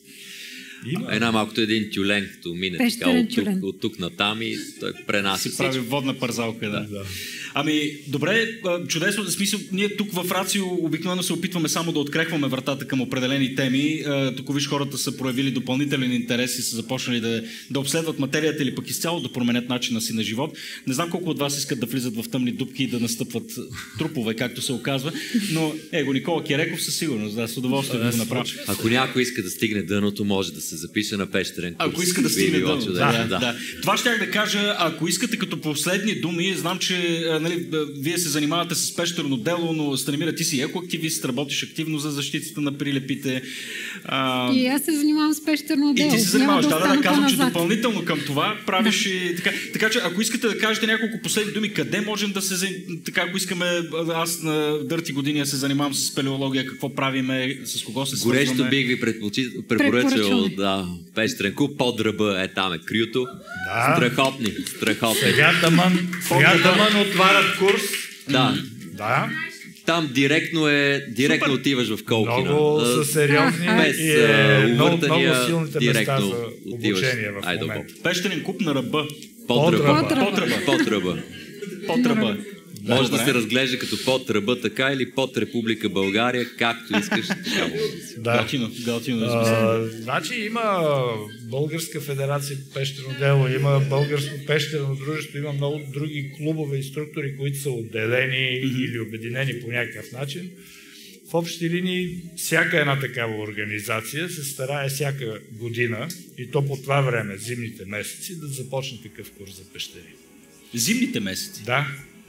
Има. Една малкото един тюлен, като мине така, от, тук, от тук натам и той пренася. Си прави водна парзалка, да. да. Ами, добре, чудесно, в смисъл, ние тук в Рацио обикновено се опитваме само да открехваме вратата към определени теми. Тук виж, хората са проявили допълнителен интерес и са започнали да, да обследват материята или пък изцяло да променят начина си на живот. Не знам колко от вас искат да влизат в тъмни дупки и да настъпват трупове, както се оказва, но его Никола Киреков със сигурност, да, с удоволствие да го направи. Ако някой иска да стигне дъното, може да се запише на пещерен курс. Ако иска да стигне дъното, да, да, да. да. Това щях да кажа, ако искате като последни думи, знам, че нали, вие се занимавате с пещерно дело, но Станимира, ти си екоактивист, работиш активно за защитата на прилепите. А... И аз се занимавам с пещерно дело. И ти се занимаваш, да, да, да, казвам, назад. че допълнително към това правиш да. и така. Така че, ако искате да кажете няколко последни думи, къде можем да се, така, ако искаме, аз на дърти години се занимавам с спелеология, какво правиме, с кого се свързваме. Горещо бих ви препоръчал, да, пещерен клуб, под ръба е там е крюто. Да. Страхотни, страхотни. Сега тъмън, сега тъмън отварят курс. Да. Да. Там директно е, директно Супер. Отиваш в Колкина. Много са сериозни без и е много, увъртания, много силните места за обучение в Айде, момента. Пещерен клуб на ръба. Под ръба. Под ръба. Под ръба. Под ръба. Да, може добре. Да се разглежда като под ръба така или под Република България, както искаш. Така. Да. Галтино, галтино. А, значи има Българска федерация пещерно дело, има Българско пещерно дружество, има много други клубове и структури, които са отделени mm-hmm. или обединени по някакъв начин. В общи линии всяка една такава организация се старае всяка година и то по това време, зимните месеци, да започне такъв курс за пещери. Зимните месеци? Да.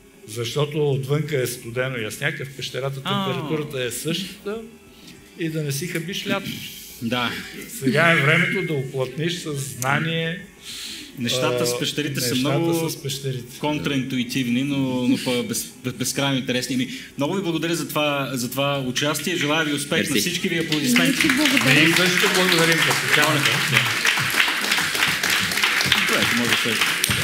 Защото отвънка е студено и ясняка, в пещерата температурата е същата и да не си хабиш лято. Да. Сега е времето да уплътниш с знание. Нещата с пещерите нещата са много с пещерите. контраинтуитивни, но, но па без, без, безкрайно интересни. Много ви благодаря за това, за това участие. Желая ви успех Мерси. На всички ви аплодисменти. Ние също благодарим за поканата. Добре, може да се...